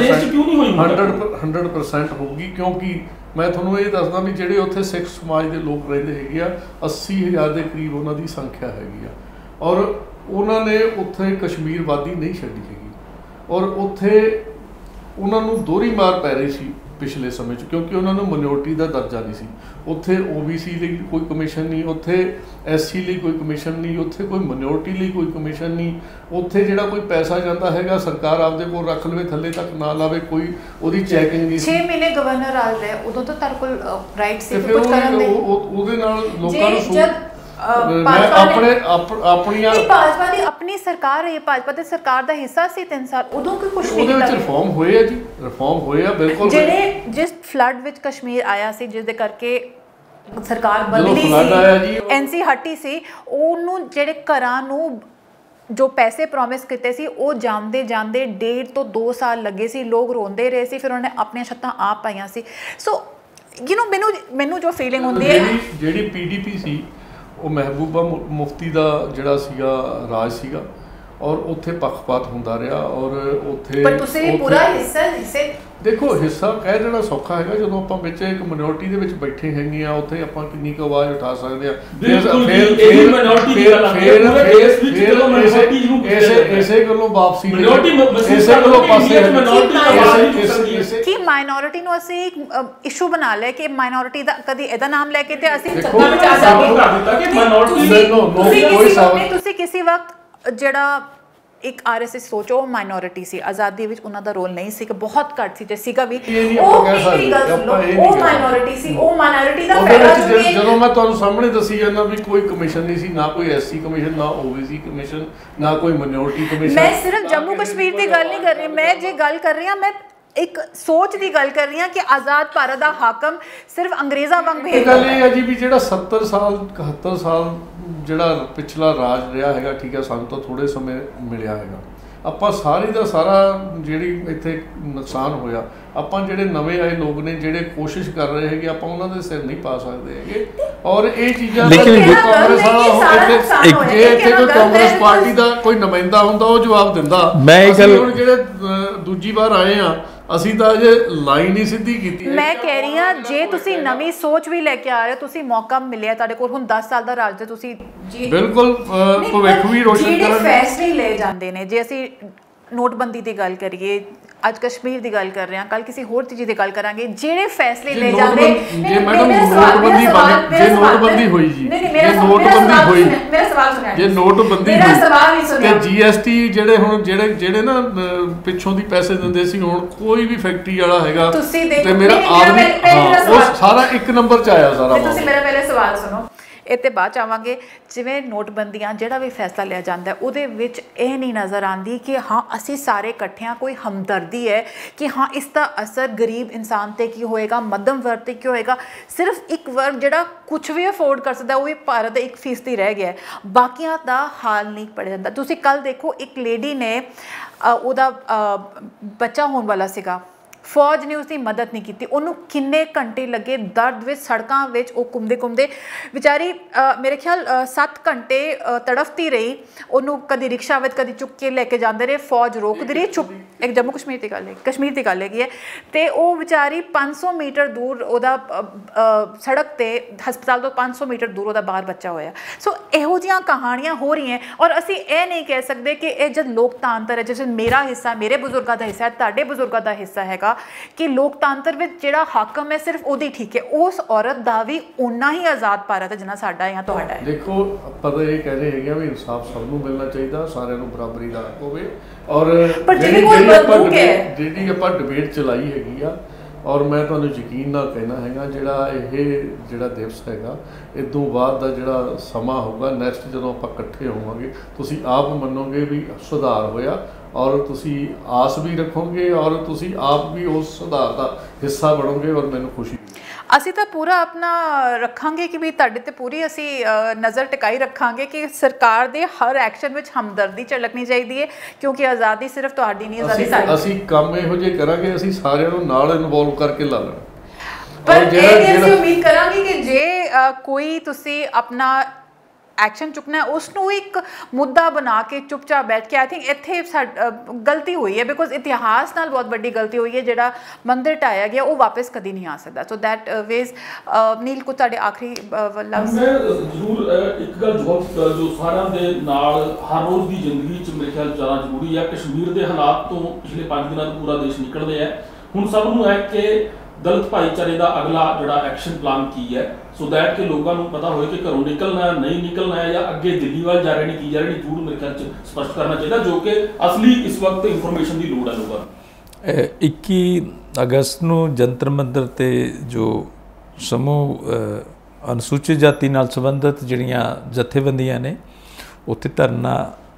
ਹੰਡਰਡ ਪਰਸੈਂਟ ਹੋਊਗੀ। ਕਿਉਂਕਿ ਮੈਂ ਤੁਹਾਨੂੰ ਇਹ ਦੱਸਦਾ ਵੀ ਜਿਹੜੇ ਉੱਥੇ ਸਿੱਖ ਸਮਾਜ ਦੇ ਲੋਕ ਰਹਿੰਦੇ ਹੈਗੇ ਆ, ਅੱਸੀ ਹਜ਼ਾਰ ਦੇ ਕਰੀਬ ਉਹਨਾਂ ਦੀ ਸੰਖਿਆ ਹੈਗੀ ਆ। ਔਰ ਉਹਨਾਂ ਨੇ ਉੱਥੇ ਕਸ਼ਮੀਰ ਵਾਦੀ ਨਹੀਂ ਛੱਡੀ ਹੈਗੀ। ਔਰ ਉੱਥੇ ਉਹਨਾਂ ਨੂੰ ਦੋਹਰੀ ਮਾਰ ਪੈ ਰਹੀ ਸੀ ਪਿਛਲੇ ਸਮੇਂ 'ਚ, ਕਿਉਂਕਿ ਉਹਨਾਂ ਨੂੰ ਮਾਈਨੋਰਟੀ ਦਾ ਦਰਜਾ ਨਹੀਂ ਸੀ। ਉੱਥੇ ਓ ਬੀ ਸੀ ਲਈ ਕੋਈ ਕਮਿਸ਼ਨ ਨਹੀਂ, ਉੱਥੇ ਐਸ ਸੀ ਲਈ ਕੋਈ ਕਮਿਸ਼ਨ ਨਹੀਂ, ਉੱਥੇ ਕੋਈ ਮਾਈਨੋਰਟੀ ਲਈ ਕੋਈ ਕਮਿਸ਼ਨ ਨਹੀਂ। ਉੱਥੇ ਜਿਹੜਾ ਕੋਈ ਪੈਸਾ ਜਾਂਦਾ ਹੈਗਾ ਸਰਕਾਰ ਆਪਦੇ ਕੋਲ ਰੱਖ ਲਵੇ, ਥੱਲੇ ਤੱਕ ਨਾ ਲਾਵੇ, ਕੋਈ ਉਹਦੀ ਚੈਕਿੰਗ ਨਹੀਂ। ਛੇ ਮਹੀਨੇ ਗਵਰਨਰ ਰਾਜ ਰਹੇ, ਉਦੋਂ ਤਾਂ ਤੁਹਾਡੇ ਕੋਲ ਰਾਈਟ ਸੀ ਕੁਝ ਕਰਨ ਦੇ। ਉਹਦੇ ਨਾਲ ਲੋਕਾਂ ਨੂੰ ਆਪਣੇ ਆਪਣੀਆਂ ਭਾਜਪਾ ਦੀ ਆਪਣੀ ਸਰਕਾਰ ਹੈ, ਭਾਜਪਾ ਦੀ ਸਰਕਾਰ ਦਾ ਹਿੱਸਾ ਸੀ ਤਿੰਨ ਸਾਲ, ਉਦੋਂ ਕੋਈ ਕੁਝ ਨਹੀਂ ਕੀਤਾ। ਉਹਦੇ ਵਿੱਚ ਰਿਫਾਰਮ ਹੋਏ ਆ ਜੀ, ਰਿਫਾਰਮ ਹੋਏ ਆ ਬਿਲਕੁਲ। ਜਿਹੜੇ ਜਿਸ ਫਲੱਡ ਵਿੱਚ ਕਸ਼ਮੀਰ ਆਇਆ ਸੀ, ਜਿਸ ਦੇ ਕਰਕੇ ਸਰਕਾਰ ਬਦਲੀ ਸੀ, ਐਨਸੀ ਹਟੀ ਸੀ, ਉਹਨੂੰ ਜਿਹੜੇ ਘਰਾਂ ਨੂੰ ਜੋ ਪੈਸੇ ਪ੍ਰੋਮਿਸ ਕੀਤੇ ਸੀ ਉਹ ਜਾਂਦੇ ਜਾਂਦੇ ਡੇਢ ਤੋਂ ਦੋ ਸਾਲ ਲੱਗੇ ਸੀ। ਲੋਕ ਰੋਂਦੇ ਰਹੇ ਸੀ, ਫਿਰ ਉਹਨਾਂ ਨੇ ਆਪਣੀਆਂ ਛੱਤਾਂ ਆਪ ਪਾਈਆਂ ਸੀ। ਸੋ ਯੂ ਨੋ ਮੈਨੂੰ ਮੈਨੂੰ ਜੋ ਫੀਲਿੰਗ ਹੁੰਦੀ ਹੈ, ਜਿਹੜੀ ਪੀ ਡੀ ਪੀ ਸੀ ਉਹ ਮਹਿਬੂਬਾ ਮੁਫਤੀ ਦਾ ਜਿਹੜਾ ਸੀਗਾ ਰਾਜ ਸੀਗਾ, ਔਰ ਉੱਥੇ ਪੱਖਪਾਤ ਹੁੰਦਾ ਰਿਹਾ। ਔਰ ਉੱਥੇ ਪਰ ਤੁਸੀਂ ਪੂਰਾ ਹਿੱਸਾ ਹਿੱਸੇ ਦੇਖੋ, ਹਿੱਸਾ ਕਹਿ ਦੇਣਾ ਸੌਖਾ ਹੈਗਾ ਜਦੋਂ ਆਪਾਂ ਵਿੱਚ ਇੱਕ ਮਿਨੋਰਟੀ ਦੇ ਵਿੱਚ ਬੈਠੇ ਹੈਗੇ ਆ, ਉੱਥੇ ਆਪਾਂ ਕਿੰਨੀ ਕੁ ਆਵਾਜ਼ ਉਠਾ ਸਕਦੇ ਆ। ਇਸੇ ਗੱਲੋਂ ਵਾਪਸੀ ਇਸੇ ਗੱਲੋਂ ਪਾਸੇ ਕਿ ਮਾਈਨੋਰਿਟੀ ਨੂੰ ਅਸੀਂ ਇਸ਼ੂ ਬਣਾ ਲਿਆ ਕਿ ਮਾਈਨੋਰਿਟੀ ਦਾ ਕਦੀ ਇਹਦਾ ਨਾਮ ਲੈ ਕੇ ਤੇ ਅਸੀਂ ਸੱਤਾ ਵਿੱਚ ਆ ਜਾਵਾਂਗੇ। ਤੁਸੀਂ ਕਿਸੇ ਵਕਤ ਜਿਹੜਾ ਇੱਕ ਆਰ ਐਸ ਐਸ ਸੋਚੋ ਮਾਈਨੋਰਿਟੀ ਸੀ, ਆਜ਼ਾਦੀ ਵਿੱਚ ਉਹਨਾਂ ਦਾ ਰੋਲ ਨਹੀਂ ਸੀ ਕਿ ਬਹੁਤ ਘੱਟ ਸੀ, ਜੇ ਸੀਗਾ ਵੀ ਉਹ ਮਾਈਨੋਰਿਟੀ ਸੀ, ਉਹ ਮਾਈਨੋਰਿਟੀ ਦਾ ਫਾਇਦਾ ਚੁੱਕੇ। ਜਦੋਂ ਮੈਂ ਤੁਹਾਨੂੰ ਸਾਹਮਣੇ ਦੱਸੀ ਜਾਂਦਾ ਵੀ ਕੋਈ ਕਮਿਸ਼ਨ ਨਹੀਂ ਸੀ, ਨਾ ਕੋਈ ਐਸ ਸੀ ਕਮਿਸ਼ਨ, ਨਾ ਓ ਬੀ ਸੀ ਕਮਿਸ਼ਨ, ਨਾ ਕੋਈ ਮਾਈਨੋਰਿਟੀ ਕਮਿਸ਼ਨ। ਮੈਂ ਸਿਰਫ ਜੰਮੂ ਕਸ਼ਮੀਰ ਦੀ ਗੱਲ ਨਹੀਂ ਕਰ ਰਹੀ, ਮੈਂ ਜੇ ਗੱਲ ਕਰ ਰਹੀ ਹਾਂ ਮੈਂ ਇੱਕ ਸੋਚ ਦੀ ਗੱਲ ਕਰ ਰਹੀ ਹਾਂ ਕਿ ਆਜ਼ਾਦ ਭਾਰਤ ਦਾ ਹਾਕਮ ਸਿਰਫ ਅੰਗਰੇਜ਼ਾਂ ਵਾਂਗ ਇਹ ਗੱਲ ਇਹ ਹੈ ਜੀ ਵੀ ਜਿਹੜਾ ਸੱਤਰ ਸਾਲ ਇਕਹੱਤਰ ਸਾਲ ਜਿਹੜਾ ਪਿਛਲਾ ਰਾਜ ਰਿਹਾ ਹੈਗਾ, ਠੀਕ ਹੈ, ਸਾਨੂੰ ਤਾਂ ਥੋੜ੍ਹੇ ਸਮੇਂ ਮਿਲਿਆ ਹੈਗਾ। ਆਪਾਂ ਸਾਰੀ ਦਾ ਸਾਰਾ ਜਿਹੜੀ ਇੱਥੇ ਨੁਕਸਾਨ ਹੋਇਆ, ਆਪਾਂ ਜਿਹੜੇ ਨਵੇਂ ਆਏ ਲੋਕ ਨੇ ਜਿਹੜੇ ਕੋਸ਼ਿਸ਼ ਕਰ ਰਹੇ ਹੈਗੇ, ਆਪਾਂ ਉਹਨਾਂ ਦੇ ਸਿਰ ਨਹੀਂ ਪਾ ਸਕਦੇ ਹੈਗੇ। ਔਰ ਇਹ ਚੀਜ਼ਾਂ ਕਾਂਗਰਸ ਵਾਲਾ ਜੇ ਇੱਥੇ ਕੋਈ ਕਾਂਗਰਸ ਪਾਰਟੀ ਦਾ ਕੋਈ ਨੁਮਾਇੰਦਾ ਹੁੰਦਾ ਉਹ ਜਵਾਬ ਦਿੰਦਾ। ਮੈਂ ਇਹ ਗੱਲ ਹੁਣ ਜਿਹੜੇ ਦੂਜੀ ਵਾਰ ਆਏ ਆ, ਅਸੀਂ ਤਾਂ ਅਜੇ ਲਾਈਨ ਹੀ ਸਿੱਧੀ ਕੀਤੀ। ਮੈਂ ਕਹਿ ਰਹੀ ਹਾਂ ਜੇ ਤੁਸੀਂ ਨਵੀਂ ਸੋਚ ਵੀ ਲੈ ਕੇ ਆ ਰਹੇ ਹੋ, ਤੁਸੀਂ ਮੌਕਾ ਮਿਲਿਆ ਤੁਹਾਡੇ ਕੋਲ ਹੁਣ ਦਸ ਸਾਲ ਦਾ ਰਾਜ ਤੇ ਤੁਸੀਂ ਬਿਲਕੁਲ ਭਵਿੱਖ ਵੀ ਰੋਸ਼ਨ ਕਰਾਂਗੇ। ਜਿਹੜੇ ਫੈਸਲੇ ਲਏ ਜਾਂਦੇ ਨੇ, ਜੇ ਅਸੀਂ ਨੋਟਬੰਦੀ ਦੀ ਗੱਲ ਕਰੀਏ, ਅੱਜ ਕਸ਼ਮੀਰ ਦੀ ਗੱਲ ਕਰ ਰਹੇ ਹਾਂ, ਕੱਲ ਕਿਸੇ ਹੋਰ ਚੀਜ਼ ਦੀ ਗੱਲ ਕਰਾਂਗੇ, ਜਿਹੜੇ ਫੈਸਲੇ ਲਏ ਜਾਂਦੇ ਜੇ ਮੈਡਮ ਨੋਟਬੰਦੀ ਜੇ ਨੋਟਬੰਦੀ ਹੋਈ ਜੀ ਜੇ ਨੋਟਬੰਦੀ ਹੋਈ ਮੇਰਾ ਸਵਾਲ ਸੁਣਿਆ ਜੇ ਨੋਟਬੰਦੀ ਹੋਈ ਤੇ ਜੀ ਐਸ ਟੀ ਜਿਹੜੇ ਹੁਣ ਜਿਹੜੇ ਜਿਹੜੇ ਨਾ ਪਿੱਛੋਂ ਦੀ ਪੈਸੇ ਦਿੰਦੇ ਸੀ, ਹੁਣ ਕੋਈ ਵੀ ਫੈਕਟਰੀ ਵਾਲਾ ਹੈਗਾ ਤੇ ਮੇਰਾ ਆਦਮੀ ਉਹ ਸਾਰਾ ਇੱਕ ਨੰਬਰ 'ਚ ਆਇਆ ਸਾਰਾ। ਤੁਸੀਂ ਮੇਰਾ ਪਹਿਲੇ ਸਵਾਲ ਸੁਣੋ, ਇਹ ਤੇ ਬਾਅਦ 'ਚ ਆਵਾਂਗੇ। ਜਿਵੇਂ ਨੋਟਬੰਦੀਆਂ ਜਿਹੜਾ ਵੀ ਫੈਸਲਾ ਲਿਆ ਜਾਂਦਾ ਉਹਦੇ ਵਿੱਚ ਇਹ ਨਹੀਂ ਨਜ਼ਰ ਆਉਂਦੀ ਕਿ ਹਾਂ ਅਸੀਂ ਸਾਰੇ ਇਕੱਠੇ ਹਾਂ, ਕੋਈ ਹਮਦਰਦੀ ਹੈ ਕਿ ਹਾਂ ਇਸ ਦਾ ਅਸਰ ਗਰੀਬ ਇਨਸਾਨ 'ਤੇ ਕੀ ਹੋਏਗਾ, ਮੱਧਮ ਵਰਗ 'ਤੇ ਕੀ ਹੋਏਗਾ। ਸਿਰਫ ਇੱਕ ਵਰਗ ਜਿਹੜਾ ਕੁਛ ਵੀ ਅਫੋਰਡ ਕਰ ਸਕਦਾ ਉਹ ਵੀ ਭਾਰਤ ਦਾ ਇੱਕ ਫੀਸਦੀ ਰਹਿ ਗਿਆ, ਬਾਕੀਆਂ ਦਾ ਹਾਲ ਨਹੀਂ ਪੜਿਆ ਜਾਂਦਾ। ਤੁਸੀਂ ਕੱਲ੍ਹ ਦੇਖੋ ਇੱਕ ਲੇਡੀ ਨੇ ਉਹਦਾ ਬੱਚਾ ਹੋਣ ਵਾਲਾ ਸੀਗਾ, ਫੌਜ ਨੇ ਉਸਦੀ ਮਦਦ ਨਹੀਂ ਕੀਤੀ, ਉਹਨੂੰ ਕਿੰਨੇ ਘੰਟੇ ਲੱਗੇ ਦਰਦ ਵਿੱਚ ਸੜਕਾਂ ਵਿੱਚ ਉਹ ਘੁੰਮਦੇ ਘੁੰਮਦੇ ਵਿਚਾਰੀ ਮੇਰੇ ਖਿਆਲ ਸੱਤ ਘੰਟੇ ਤੜਫਤੀ ਰਹੀ। ਉਹਨੂੰ ਕਦੀ ਰਿਕਸ਼ਾ ਵਿੱਚ ਕਦੀ ਚੁੱਕ ਕੇ ਲੈ ਕੇ ਜਾਂਦੇ ਰਹੇ, ਫੌਜ ਰੋਕਦੀ ਰਹੀ। ਚੁੱਪ ਇੱਕ ਜੰਮੂ ਕਸ਼ਮੀਰ ਦੀ ਗੱਲ ਹੈ, ਕਸ਼ਮੀਰ ਦੀ ਗੱਲ ਹੈਗੀ ਹੈ। ਅਤੇ ਉਹ ਵਿਚਾਰੀ ਪੰਜ ਸੌ ਮੀਟਰ ਦੂਰ ਉਹਦਾ ਸੜਕ 'ਤੇ ਹਸਪਤਾਲ ਤੋਂ ਪੰਜ ਸੌ ਮੀਟਰ ਦੂਰ ਉਹਦਾ ਬਾਹਰ ਬੱਚਾ ਹੋਇਆ। ਸੋ ਇਹੋ ਜਿਹੀਆਂ ਕਹਾਣੀਆਂ ਹੋ ਰਹੀਆਂ ਔਰ ਅਸੀਂ ਇਹ ਨਹੀਂ ਕਹਿ ਸਕਦੇ ਕਿ ਇਹ ਜਦ ਲੋਕਤੰਤਰ ਹੈ, ਜਿਸ ਮੇਰਾ ਹਿੱਸਾ ਮੇਰੇ ਬਜ਼ੁਰਗਾਂ ਦਾ ਹਿੱਸਾ ਹੈ, ਤੁਹਾਡੇ ਬਜ਼ੁਰਗਾਂ ਦਾ ਹਿੱਸਾ ਹੈਗਾ ਕਿ ਲੋਕਤੰਤਰ ਵਿੱਚ ਜਿਹੜਾ ਹਾਕਮ ਹੈ ਸਿਰਫ ਉਹਦੀ ਠੀਕ ਹੈ, ਉਸ ਔਰਤ ਦਾ ਵੀ ਉਨਾ ਹੀ ਆਜ਼ਾਦ ਭਾਰਤ ਹੈ ਜਿੰਨਾ ਸਾਡਾ ਜਾਂ ਤੁਹਾਡਾ ਹੈ। ਦੇਖੋ ਆਪਾਂ ਤਾਂ ਇਹ ਕਹਿ ਰਹੇ ਹੈਗੇ ਆ ਵੀ ਇਨਸਾਫ ਸਭ ਨੂੰ ਮਿਲਣਾ ਚਾਹੀਦਾ, ਸਾਰਿਆਂ ਨੂੰ ਬਰਾਬਰੀ ਦਾ ਹੱਕ ਹੋਵੇ। ਔਰ ਜਿਹੜੀ ਜਿਹੜੀ ਆਪਾਂ ਡਿਬੇਟ ਚਲਾਈ ਹੈਗੀ ਆ, ਔਰ ਮੈਂ ਤੁਹਾਨੂੰ ਯਕੀਨ ਨਾਲ ਕਹਿਣਾ ਹੈਗਾ ਜਿਹੜਾ ਇਹ ਜਿਹੜਾ ਦਿਵਸ ਹੈਗਾ ਇਸ ਤੋਂ ਬਾਅਦ ਦਾ ਜਿਹੜਾ ਸਮਾਂ ਹੋਊਗਾ, ਨੈਕਸਟ ਜਦੋਂ ਆਪਾਂ ਇਕੱਠੇ ਹੋਵਾਂਗੇ ਤੁਸੀਂ ਆਪ ਮੰਨੋਗੇ ਵੀ ਸੁਧਾਰ ਹੋਇਆ, ਔਰ ਤੁਸੀਂ ਆਸ ਵੀ ਰੱਖੋਗੇ ਔਰ ਤੁਸੀਂ ਆਪ ਵੀ ਉਸ ਸੁਧਾਰ ਦਾ ਹਿੱਸਾ ਬਣੋਗੇ, ਔਰ ਮੈਨੂੰ ਖੁਸ਼ੀ। ਅਸੀਂ ਤਾਂ ਪੂਰਾ ਆਪਣਾ ਰੱਖਾਂਗੇ ਕਿ ਵੀ ਤੁਹਾਡੇ ਤੇ ਪੂਰੀ ਅਸੀਂ ਨਜ਼ਰ ਟਿਕਾਈ ਰੱਖਾਂਗੇ ਕਿ ਸਰਕਾਰ ਦੇ ਹਰ ਐਕਸ਼ਨ ਵਿੱਚ ਹਮਦਰਦੀ ਝਲਕਣੀ ਚਾਹੀਦੀ ਹੈ, ਕਿਉਂਕਿ ਆਜ਼ਾਦੀ ਸਿਰਫ ਤੁਹਾਡੀ ਨਹੀਂ, ਆਜ਼ਾਦੀ ਸਾਡੀ। ਅਸੀਂ ਕੰਮ ਇਹੋ ਜਿਹੇ ਕਰਾਂਗੇ, ਅਸੀਂ ਸਾਰਿਆਂ ਨੂੰ ਨਾਲ ਇਨਵੋਲਵ ਕਰਕੇ ਲਾ ਲੈਣਾ। ਪਰ ਇਹ ਅਸੀਂ ਉਮੀਦ ਕਰਾਂਗੇ ਕਿ ਜੇ ਕੋਈ ਤੁਸੀਂ ਆਪਣਾ ਐਕਸ਼ਨ ਚੁੱਕਣਾ ਹੈ ਉਸ ਨੂੰ ਇੱਕ ਮੁੱਦਾ ਬਣਾ ਕੇ ਚੁੱਪਚਾਪ ਬੈਠ ਕੇ, ਆਈ ਥਿੰਕ ਇੱਥੇ ਗਲਤੀ ਹੋਈ ਹੈ, ਬਿਕੋਜ਼ ਇਤਿਹਾਸ ਨਾਲ ਬਹੁਤ ਵੱਡੀ ਗਲਤੀ ਹੋਈ ਹੈ। ਜਿਹੜਾ ਮੰਦਿਰ ਢਾਇਆ ਗਿਆ ਉਹ ਵਾਪਸ ਕਦੀ ਨਹੀਂ ਆ ਸਕਦਾ। ਸੋ ਦੈਟ ਵੇਜ਼ ਨੀਲ ਕੋ ਤੁਹਾਡੇ ਆਖਰੀ ਲਫ਼ਜ਼। ਮੈਂ ਜ਼ਰੂਰ ਇੱਕ ਗੱਲ ਜੋ ਜੋ ਸਾਰਿਆਂ ਦੇ ਨਾਲ ਹਰ ਰੋਜ਼ ਦੀ ਜ਼ਿੰਦਗੀ 'ਚ ਮੇਰੇ ਖਿਆਲ ਜ਼ਿਆਦਾ ਜ਼ਰੂਰੀ ਹੈ, ਕਸ਼ਮੀਰ ਦੇ ਹਾਲਾਤ ਤੋਂ ਪਿਛਲੇ ਪੰਜ ਦਿਨਾਂ ਤੋਂ ਪੂਰਾ ਦੇਸ਼ ਨਿਕਲਦੇ ਹੈ। ਹੁਣ ਸਭ ਨੂੰ ਹੈ ਕਿ ਦਲਿਤ ਭਾਈਚਾਰੇ ਦਾ ਅਗਲਾ ਜਿਹੜਾ ਐਕਸ਼ਨ ਪਲਾਨ ਕੀ ਹੈ, ਸੋ ਦੈਟ ਕਿ ਲੋਕਾਂ ਨੂੰ ਪਤਾ ਹੋਵੇ ਕਿ ਘਰੋਂ ਨਿਕਲਣਾ ਨਹੀਂ ਨਿਕਲਣਾ ਹੈ ਜਾਂ ਅੱਗੇ ਦਿੱਲੀ ਵੱਲ ਜਾ ਰਹੇ ਨੇ ਕੀ ਜਾ ਰਹੇ ਨੇ, ਜ਼ਰੂਰ ਮੇਰੇ ਖਿਆਲ 'ਚ ਸਪਸ਼ਟ ਕਰਨਾ ਚਾਹੀਦਾ, ਜੋ ਕਿ ਅਸਲੀ ਇਸ ਵਕਤ ਇਨਫੋਰਮੇਸ਼ਨ ਦੀ ਲੋੜ ਹੈ ਲੋਕਾਂ ਨੂੰ। ਇੱਕੀ ਅਗਸਤ ਨੂੰ ਜੰਤਰ ਮੰਤਰ ਤੇ ਜੋ ਸਮੂਹ ਅਨੁਸੂਚਿਤ ਜਾਤੀ ਨਾਲ ਸੰਬੰਧਿਤ ਜਿਹੜੀਆਂ ਜਥੇਬੰਦੀਆਂ ਨੇ ਉੱਥੇ ਧਰਨਾ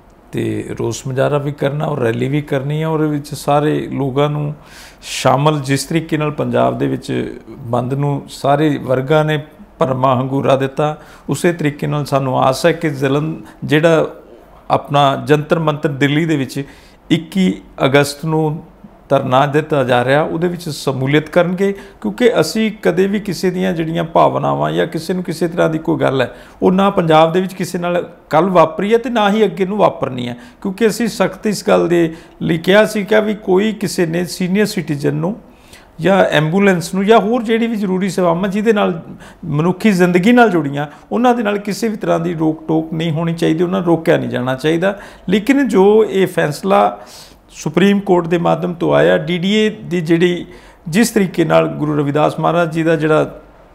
ਤੇ ਰੋਸ ਮੁਜ਼ਾਹਰਾ ਵੀ ਕਰਨਾ ਔਰ ਰੈਲੀ ਵੀ ਕਰਨੀ ਹੈ। ਉਹਦੇ ਵਿੱਚ ਸਾਰੇ ਲੋਕਾਂ ਨੂੰ ਸ਼ਾਮਲ, ਜਿਸ ਤਰੀਕੇ ਨਾਲ ਪੰਜਾਬ ਦੇ ਵਿੱਚ ਬੰਦ ਨੂੰ ਸਾਰੇ ਵਰਗਾਂ ਨੇ ਭਰਮਾ ਹੰਗੂਰਾ ਦਿੱਤਾ, ਉਸੇ ਤਰੀਕੇ ਨਾਲ ਸਾਨੂੰ ਆਸ ਹੈ ਕਿ ਜ਼ਲਨ ਜਿਹੜਾ ਆਪਣਾ ਜੰਤਰ ਮੰਤਰ ਦਿੱਲੀ ਦੇ ਵਿੱਚ ਇੱਕੀ ਅਗਸਤ ਨੂੰ ਧਰਨਾ ਦਿੱਤਾ ਜਾ ਰਿਹਾ ਉਹਦੇ ਵਿੱਚ ਸ਼ਮੂਲੀਅਤ ਕਰਨਗੇ, ਕਿਉਂਕਿ ਅਸੀਂ ਕਦੇ ਵੀ ਕਿਸੇ ਦੀਆਂ ਜਿਹੜੀਆਂ ਭਾਵਨਾਵਾਂ ਜਾਂ ਕਿਸੇ ਨੂੰ ਕਿਸੇ ਤਰ੍ਹਾਂ ਦੀ ਕੋਈ ਗੱਲ ਹੈ ਉਹ ਨਾ ਪੰਜਾਬ ਦੇ ਵਿੱਚ ਕਿਸੇ ਨਾਲ ਕੱਲ੍ਹ ਵਾਪਰੀ ਹੈ ਤੇ ਨਾ ਹੀ ਅੱਗੇ ਨੂੰ ਵਾਪਰਨੀ ਹੈ, ਕਿਉਂਕਿ ਅਸੀਂ ਸਖਤ ਇਸ ਗੱਲ ਦੇ ਲਈ ਕਿਹਾ ਸੀ ਕਿ ਵੀ ਕੋਈ ਕਿਸੇ ਨੇ ਸੀਨੀਅਰ ਸਿਟੀਜ਼ਨ ਨੂੰ ਜਾਂ ਐਂਬੂਲੈਂਸ ਨੂੰ ਜਾਂ ਹੋਰ ਜਿਹੜੀ ਵੀ ਜ਼ਰੂਰੀ ਸੇਵਾਵਾਂ ਜਿਹਦੇ ਨਾਲ ਮਨੁੱਖੀ ਜ਼ਿੰਦਗੀ ਨਾਲ ਜੁੜੀਆਂ ਉਹਨਾਂ ਦੇ ਨਾਲ ਕਿਸੇ ਵੀ ਤਰ੍ਹਾਂ ਦੀ ਰੋਕ ਟੋਕ ਨਹੀਂ ਹੋਣੀ ਚਾਹੀਦੀ, ਉਹਨਾਂ ਨੂੰ ਰੋਕਿਆ ਨਹੀਂ ਜਾਣਾ ਚਾਹੀਦਾ। ਲੇਕਿਨ ਜੋ ਇਹ ਫੈਸਲਾ ਸੁਪਰੀਮ ਕੋਰਟ ਦੇ ਮਾਧਿਅਮ ਤੋਂ ਆਇਆ, ਡੀ ਡੀ ਏ ਦੀ ਜਿਹੜੀ ਜਿਸ ਤਰੀਕੇ ਨਾਲ ਗੁਰੂ ਰਵਿਦਾਸ ਮਹਾਰਾਜ ਜੀ ਦਾ ਜਿਹੜਾ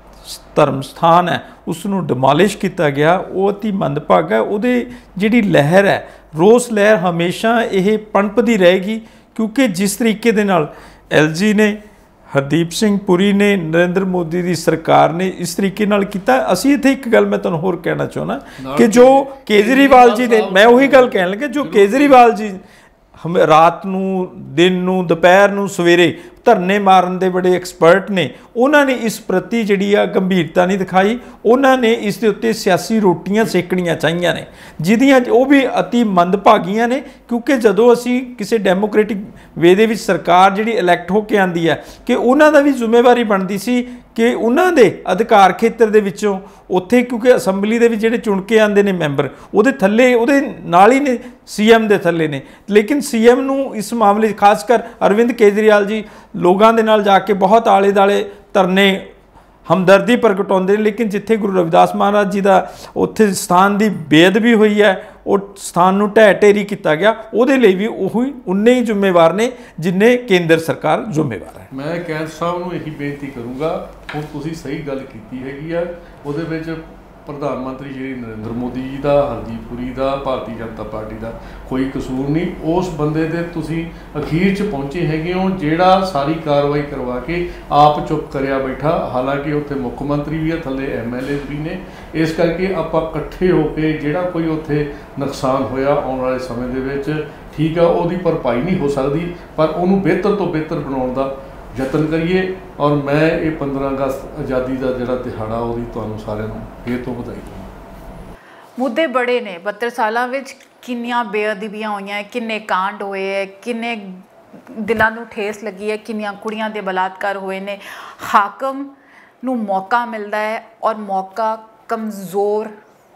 ਧਰਮ ਸਥਾਨ ਹੈ ਉਸ ਨੂੰ ਡਿਮੋਲਿਸ਼ ਕੀਤਾ ਗਿਆ, ਉਹ ਅਤੀ ਮੰਦਭਾਗਾ ਹੈ। ਉਹਦੇ ਜਿਹੜੀ ਲਹਿਰ ਹੈ, ਰੋਸ ਲਹਿਰ ਹਮੇਸ਼ਾ ਇਹ ਪਣਪਦੀ ਰਹੇਗੀ, ਕਿਉਂਕਿ ਜਿਸ ਤਰੀਕੇ ਦੇ ਨਾਲ ਐਲ ਜੀ ਨੇ, ਹਰਦੀਪ ਸਿੰਘ ਪੁਰੀ ਨੇ, ਨਰਿੰਦਰ ਮੋਦੀ ਦੀ ਸਰਕਾਰ ਨੇ ਇਸ ਤਰੀਕੇ ਨਾਲ ਕੀਤਾ। ਅਸੀਂ ਇੱਥੇ ਇੱਕ ਗੱਲ ਮੈਂ ਤੁਹਾਨੂੰ ਹੋਰ ਕਹਿਣਾ ਚਾਹੁੰਦਾ ਕਿ ਜੋ ਕੇਜਰੀਵਾਲ ਜੀ ਨੇ, ਮੈਂ ਉਹੀ ਗੱਲ ਕਹਿਣ ਲੱਗਾ, ਜੋ ਕੇਜਰੀਵਾਲ ਜੀ ਹਮ ਰਾਤ ਨੂੰ, ਦਿਨ ਨੂੰ, ਦੁਪਹਿਰ ਨੂੰ, ਸਵੇਰੇ ਧਰਨੇ ਮਾਰਨ ਦੇ ਬੜੇ ਐਕਸਪਰਟ ਨੇ, ਉਹਨਾਂ ਨੇ ਇਸ ਪ੍ਰਤੀ ਜਿਹੜੀ ਆ ਗੰਭੀਰਤਾ ਨਹੀਂ ਦਿਖਾਈ। ਉਹਨਾਂ ਨੇ ਇਸ ਦੇ ਉੱਤੇ ਸਿਆਸੀ ਰੋਟੀਆਂ ਸੇਕਣੀਆਂ ਚਾਹੀਆਂ ਨੇ, ਜਿਹਦੀਆਂ ਉਹ ਵੀ ਅਤੀ ਮੰਦਭਾਗੀਆਂ ਨੇ, ਕਿਉਂਕਿ ਜਦੋਂ ਅਸੀਂ ਕਿਸੇ ਡੈਮੋਕ੍ਰੈਟਿਕ ਵੇ ਦੇ ਵਿੱਚ ਸਰਕਾਰ ਜਿਹੜੀ ਇਲੈਕਟ ਹੋ ਕੇ ਆਉਂਦੀ ਹੈ ਕਿ ਉਹਨਾਂ ਦਾ ਵੀ ਜ਼ਿੰਮੇਵਾਰੀ ਬਣਦੀ ਸੀ ਕਿ ਉਹਨਾਂ ਦੇ ਅਧਿਕਾਰ ਖੇਤਰ ਦੇ ਵਿੱਚੋਂ ਉੱਥੇ, ਕਿਉਂਕਿ ਅਸੈਂਬਲੀ ਦੇ ਵਿੱਚ ਜਿਹੜੇ ਚੁਣ ਕੇ ਆਉਂਦੇ ਨੇ ਮੈਂਬਰ, ਉਹਦੇ ਥੱਲੇ ਉਹਦੇ ਨਾਲ ਹੀ ਨੇ ਸੀ ਐਮ ਦੇ ਥੱਲੇ ਨੇ, ਲੇਕਿਨ ਸੀ ਐਮ ਨੂੰ ਇਸ ਮਾਮਲੇ 'ਚ ਖਾਸ ਕਰ ਅਰਵਿੰਦ ਕੇਜਰੀਵਾਲ ਜੀ ਲੋਕਾਂ ਦੇ ਨਾਲ ਜਾ ਕੇ ਬਹੁਤ ਆਲੇ ਦੁਆਲੇ ਧਰਨੇ ਹਮਦਰਦੀ ਪ੍ਰਗਟਾਉਂਦੇ ਨੇ, ਲੇਕਿਨ ਜਿੱਥੇ ਗੁਰੂ ਰਵਿਦਾਸ ਮਹਾਰਾਜ ਜੀ ਦਾ ਉੱਥੇ ਸਥਾਨ ਦੀ ਬੇਅਦਬੀ ਹੋਈ ਹੈ, ਉਹ ਸਥਾਨ ਨੂੰ ਢਹਿ ਢੇਰੀ ਕੀਤਾ ਗਿਆ, ਉਹਦੇ ਲਈ ਵੀ ਉਹੀ ਉਨੇ ਹੀ ਜ਼ਿੰਮੇਵਾਰ ਨੇ ਜਿੰਨੇ ਕੇਂਦਰ ਸਰਕਾਰ ਜ਼ਿੰਮੇਵਾਰ ਹੈ। ਮੈਂ ਕੈਂਥ ਸਾਹਿਬ ਨੂੰ ਇਹੀ ਬੇਨਤੀ ਕਰੂੰਗਾ, ਹੁਣ ਤੁਸੀਂ ਸਹੀ ਗੱਲ ਕੀਤੀ ਹੈਗੀ ਆ, ਉਹਦੇ ਵਿੱਚ ਪ੍ਰਧਾਨ ਮੰਤਰੀ ਸ਼੍ਰੀ ਨਰਿੰਦਰ ਮੋਦੀ ਜੀ ਦਾ, ਹਰਦੀਪ ਪੁਰੀ ਦਾ, ਭਾਰਤੀ ਜਨਤਾ ਪਾਰਟੀ ਦਾ ਕੋਈ ਕਸੂਰ ਨਹੀਂ। ਉਸ ਬੰਦੇ ਦੇ ਤੁਸੀਂ ਅਖੀਰ 'ਚ ਪਹੁੰਚੇ ਹੈਗੇ ਹੋ ਜਿਹੜਾ ਸਾਰੀ ਕਾਰਵਾਈ ਕਰਵਾ ਕੇ ਆਪ ਚੁੱਪ ਕਰਿਆ ਬੈਠਾ, ਹਾਲਾਂਕਿ ਉੱਥੇ ਮੁੱਖ ਮੰਤਰੀ ਵੀ ਹੈ, ਥੱਲੇ ਐਮ ਐਲ ਏ ਵੀ ਨੇ। ਇਸ ਕਰਕੇ ਆਪਾਂ ਇਕੱਠੇ ਹੋ ਕੇ ਜਿਹੜਾ ਕੋਈ ਉੱਥੇ ਨੁਕਸਾਨ ਹੋਇਆ ਆਉਣ ਵਾਲੇ ਸਮੇਂ ਦੇ ਵਿੱਚ, ਠੀਕ ਆ ਉਹਦੀ ਭਰਪਾਈ ਨਹੀਂ ਹੋ ਸਕਦੀ, ਪਰ ਉਹਨੂੰ ਬਿਹਤਰ ਤੋਂ ਬਿਹਤਰ ਬਣਾਉਣ ਦਾ ਯਤਨ ਕਰੀਏ। ਔਰ ਮੈਂ ਇਹ ਪੰਦਰਾਂ ਅਗਸਤ ਆਜ਼ਾਦੀ ਦਾ ਜਿਹੜਾ ਦਿਹਾੜਾ ਉਹਦੀ ਤੁਹਾਨੂੰ ਸਾਰਿਆਂ ਨੂੰ ਫੇਰ ਤੋਂ ਵਧਾਈ ਦਿੰਦਾ। ਮੁੱਦੇ ਬੜੇ ਨੇ, ਬਹੱਤਰ ਸਾਲਾਂ ਵਿੱਚ ਕਿੰਨੀਆਂ ਬੇਅਦਬੀਆਂ ਹੋਈਆਂ, ਕਿੰਨੇ ਕਾਂਡ ਹੋਏ ਹੈ, ਕਿੰਨੇ ਦਿਲਾਂ ਨੂੰ ਠੇਸ ਲੱਗੀ ਹੈ, ਕਿੰਨੀਆਂ ਕੁੜੀਆਂ ਦੇ ਬਲਾਤਕਾਰ ਹੋਏ ਨੇ। ਹਾਕਮ ਨੂੰ ਮੌਕਾ ਮਿਲਦਾ ਹੈ ਔਰ ਮੌਕਾ ਕਮਜ਼ੋਰ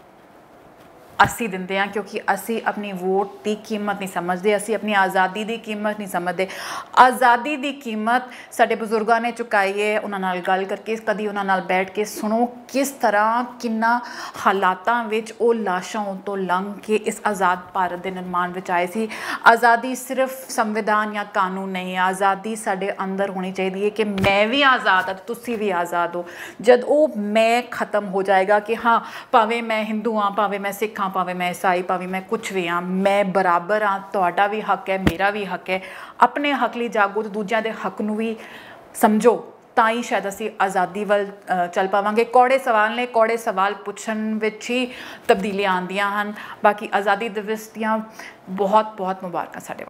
ਅਸੀਂ ਦਿੰਦੇ ਹਾਂ, ਕਿਉਂਕਿ ਅਸੀਂ ਆਪਣੀ ਵੋਟ ਦੀ ਕੀਮਤ ਨਹੀਂ ਸਮਝਦੇ, ਅਸੀਂ ਆਪਣੀ ਆਜ਼ਾਦੀ ਦੀ ਕੀਮਤ ਨਹੀਂ ਸਮਝਦੇ। ਆਜ਼ਾਦੀ ਦੀ ਕੀਮਤ ਸਾਡੇ ਬਜ਼ੁਰਗਾਂ ਨੇ ਚੁਕਾਈ ਹੈ, ਉਹਨਾਂ ਨਾਲ ਗੱਲ ਕਰਕੇ, ਕਦੀ ਉਹਨਾਂ ਨਾਲ ਬੈਠ ਕੇ ਸੁਣੋ ਕਿਸ ਤਰ੍ਹਾਂ ਕਿੰਨਾ ਹਾਲਾਤਾਂ ਵਿੱਚ ਉਹ ਲਾਸ਼ਾਂ ਤੋਂ ਲੰਘ ਕੇ ਇਸ ਆਜ਼ਾਦ ਭਾਰਤ ਦੇ ਨਿਰਮਾਣ ਵਿੱਚ ਆਏ ਸੀ। ਆਜ਼ਾਦੀ ਸਿਰਫ ਸੰਵਿਧਾਨ ਜਾਂ ਕਾਨੂੰਨ ਨਹੀਂ ਹੈ, ਆਜ਼ਾਦੀ ਸਾਡੇ ਅੰਦਰ ਹੋਣੀ ਚਾਹੀਦੀ ਹੈ ਕਿ ਮੈਂ ਵੀ ਆਜ਼ਾਦ ਹਾਂ, ਤੁਸੀਂ ਵੀ ਆਜ਼ਾਦ ਹੋ। ਜਦ ਉਹ ਮੈਂ ਖਤਮ ਹੋ ਜਾਏਗਾ ਕਿ ਹਾਂ ਭਾਵੇਂ ਮੈਂ ਹਿੰਦੂ ਹਾਂ, ਭਾਵੇਂ ਮੈਂ ਸਿੱਖ ਹਾਂ, ਭਾਵੇਂ ਮੈਂ ਈਸਾਈ, ਭਾਵੇਂ ਮੈਂ ਕੁਛ ਵੀ ਹਾਂ, ਮੈਂ ਬਰਾਬਰ ਹਾਂ, ਤੁਹਾਡਾ ਵੀ ਹੱਕ ਹੈ, ਮੇਰਾ ਵੀ ਹੱਕ ਹੈ, ਆਪਣੇ ਹੱਕ ਲਈ ਜਾਗੋ ਤੇ ਦੂਜਿਆਂ ਦੇ ਹੱਕ ਨੂੰ ਵੀ ਸਮਝੋ, ਤਾਂ ਹੀ ਸ਼ਾਇਦ ਅਸੀਂ ਆਜ਼ਾਦੀ ਵੱਲ ਚੱਲ ਪਾਵਾਂਗੇ। ਕੌੜੇ ਸਵਾਲ ਨੇ, ਕੌੜੇ ਸਵਾਲ ਪੁੱਛਣ ਵਿੱਚ ਹੀ ਤਬਦੀਲੀਆਂ ਆਉਂਦੀਆਂ ਹਨ। ਬਾਕੀ ਆਜ਼ਾਦੀ ਦਿਵਸ ਦੀਆਂ ਬਹੁਤ ਬਹੁਤ ਮੁਬਾਰਕਾਂ ਸਾਡੇ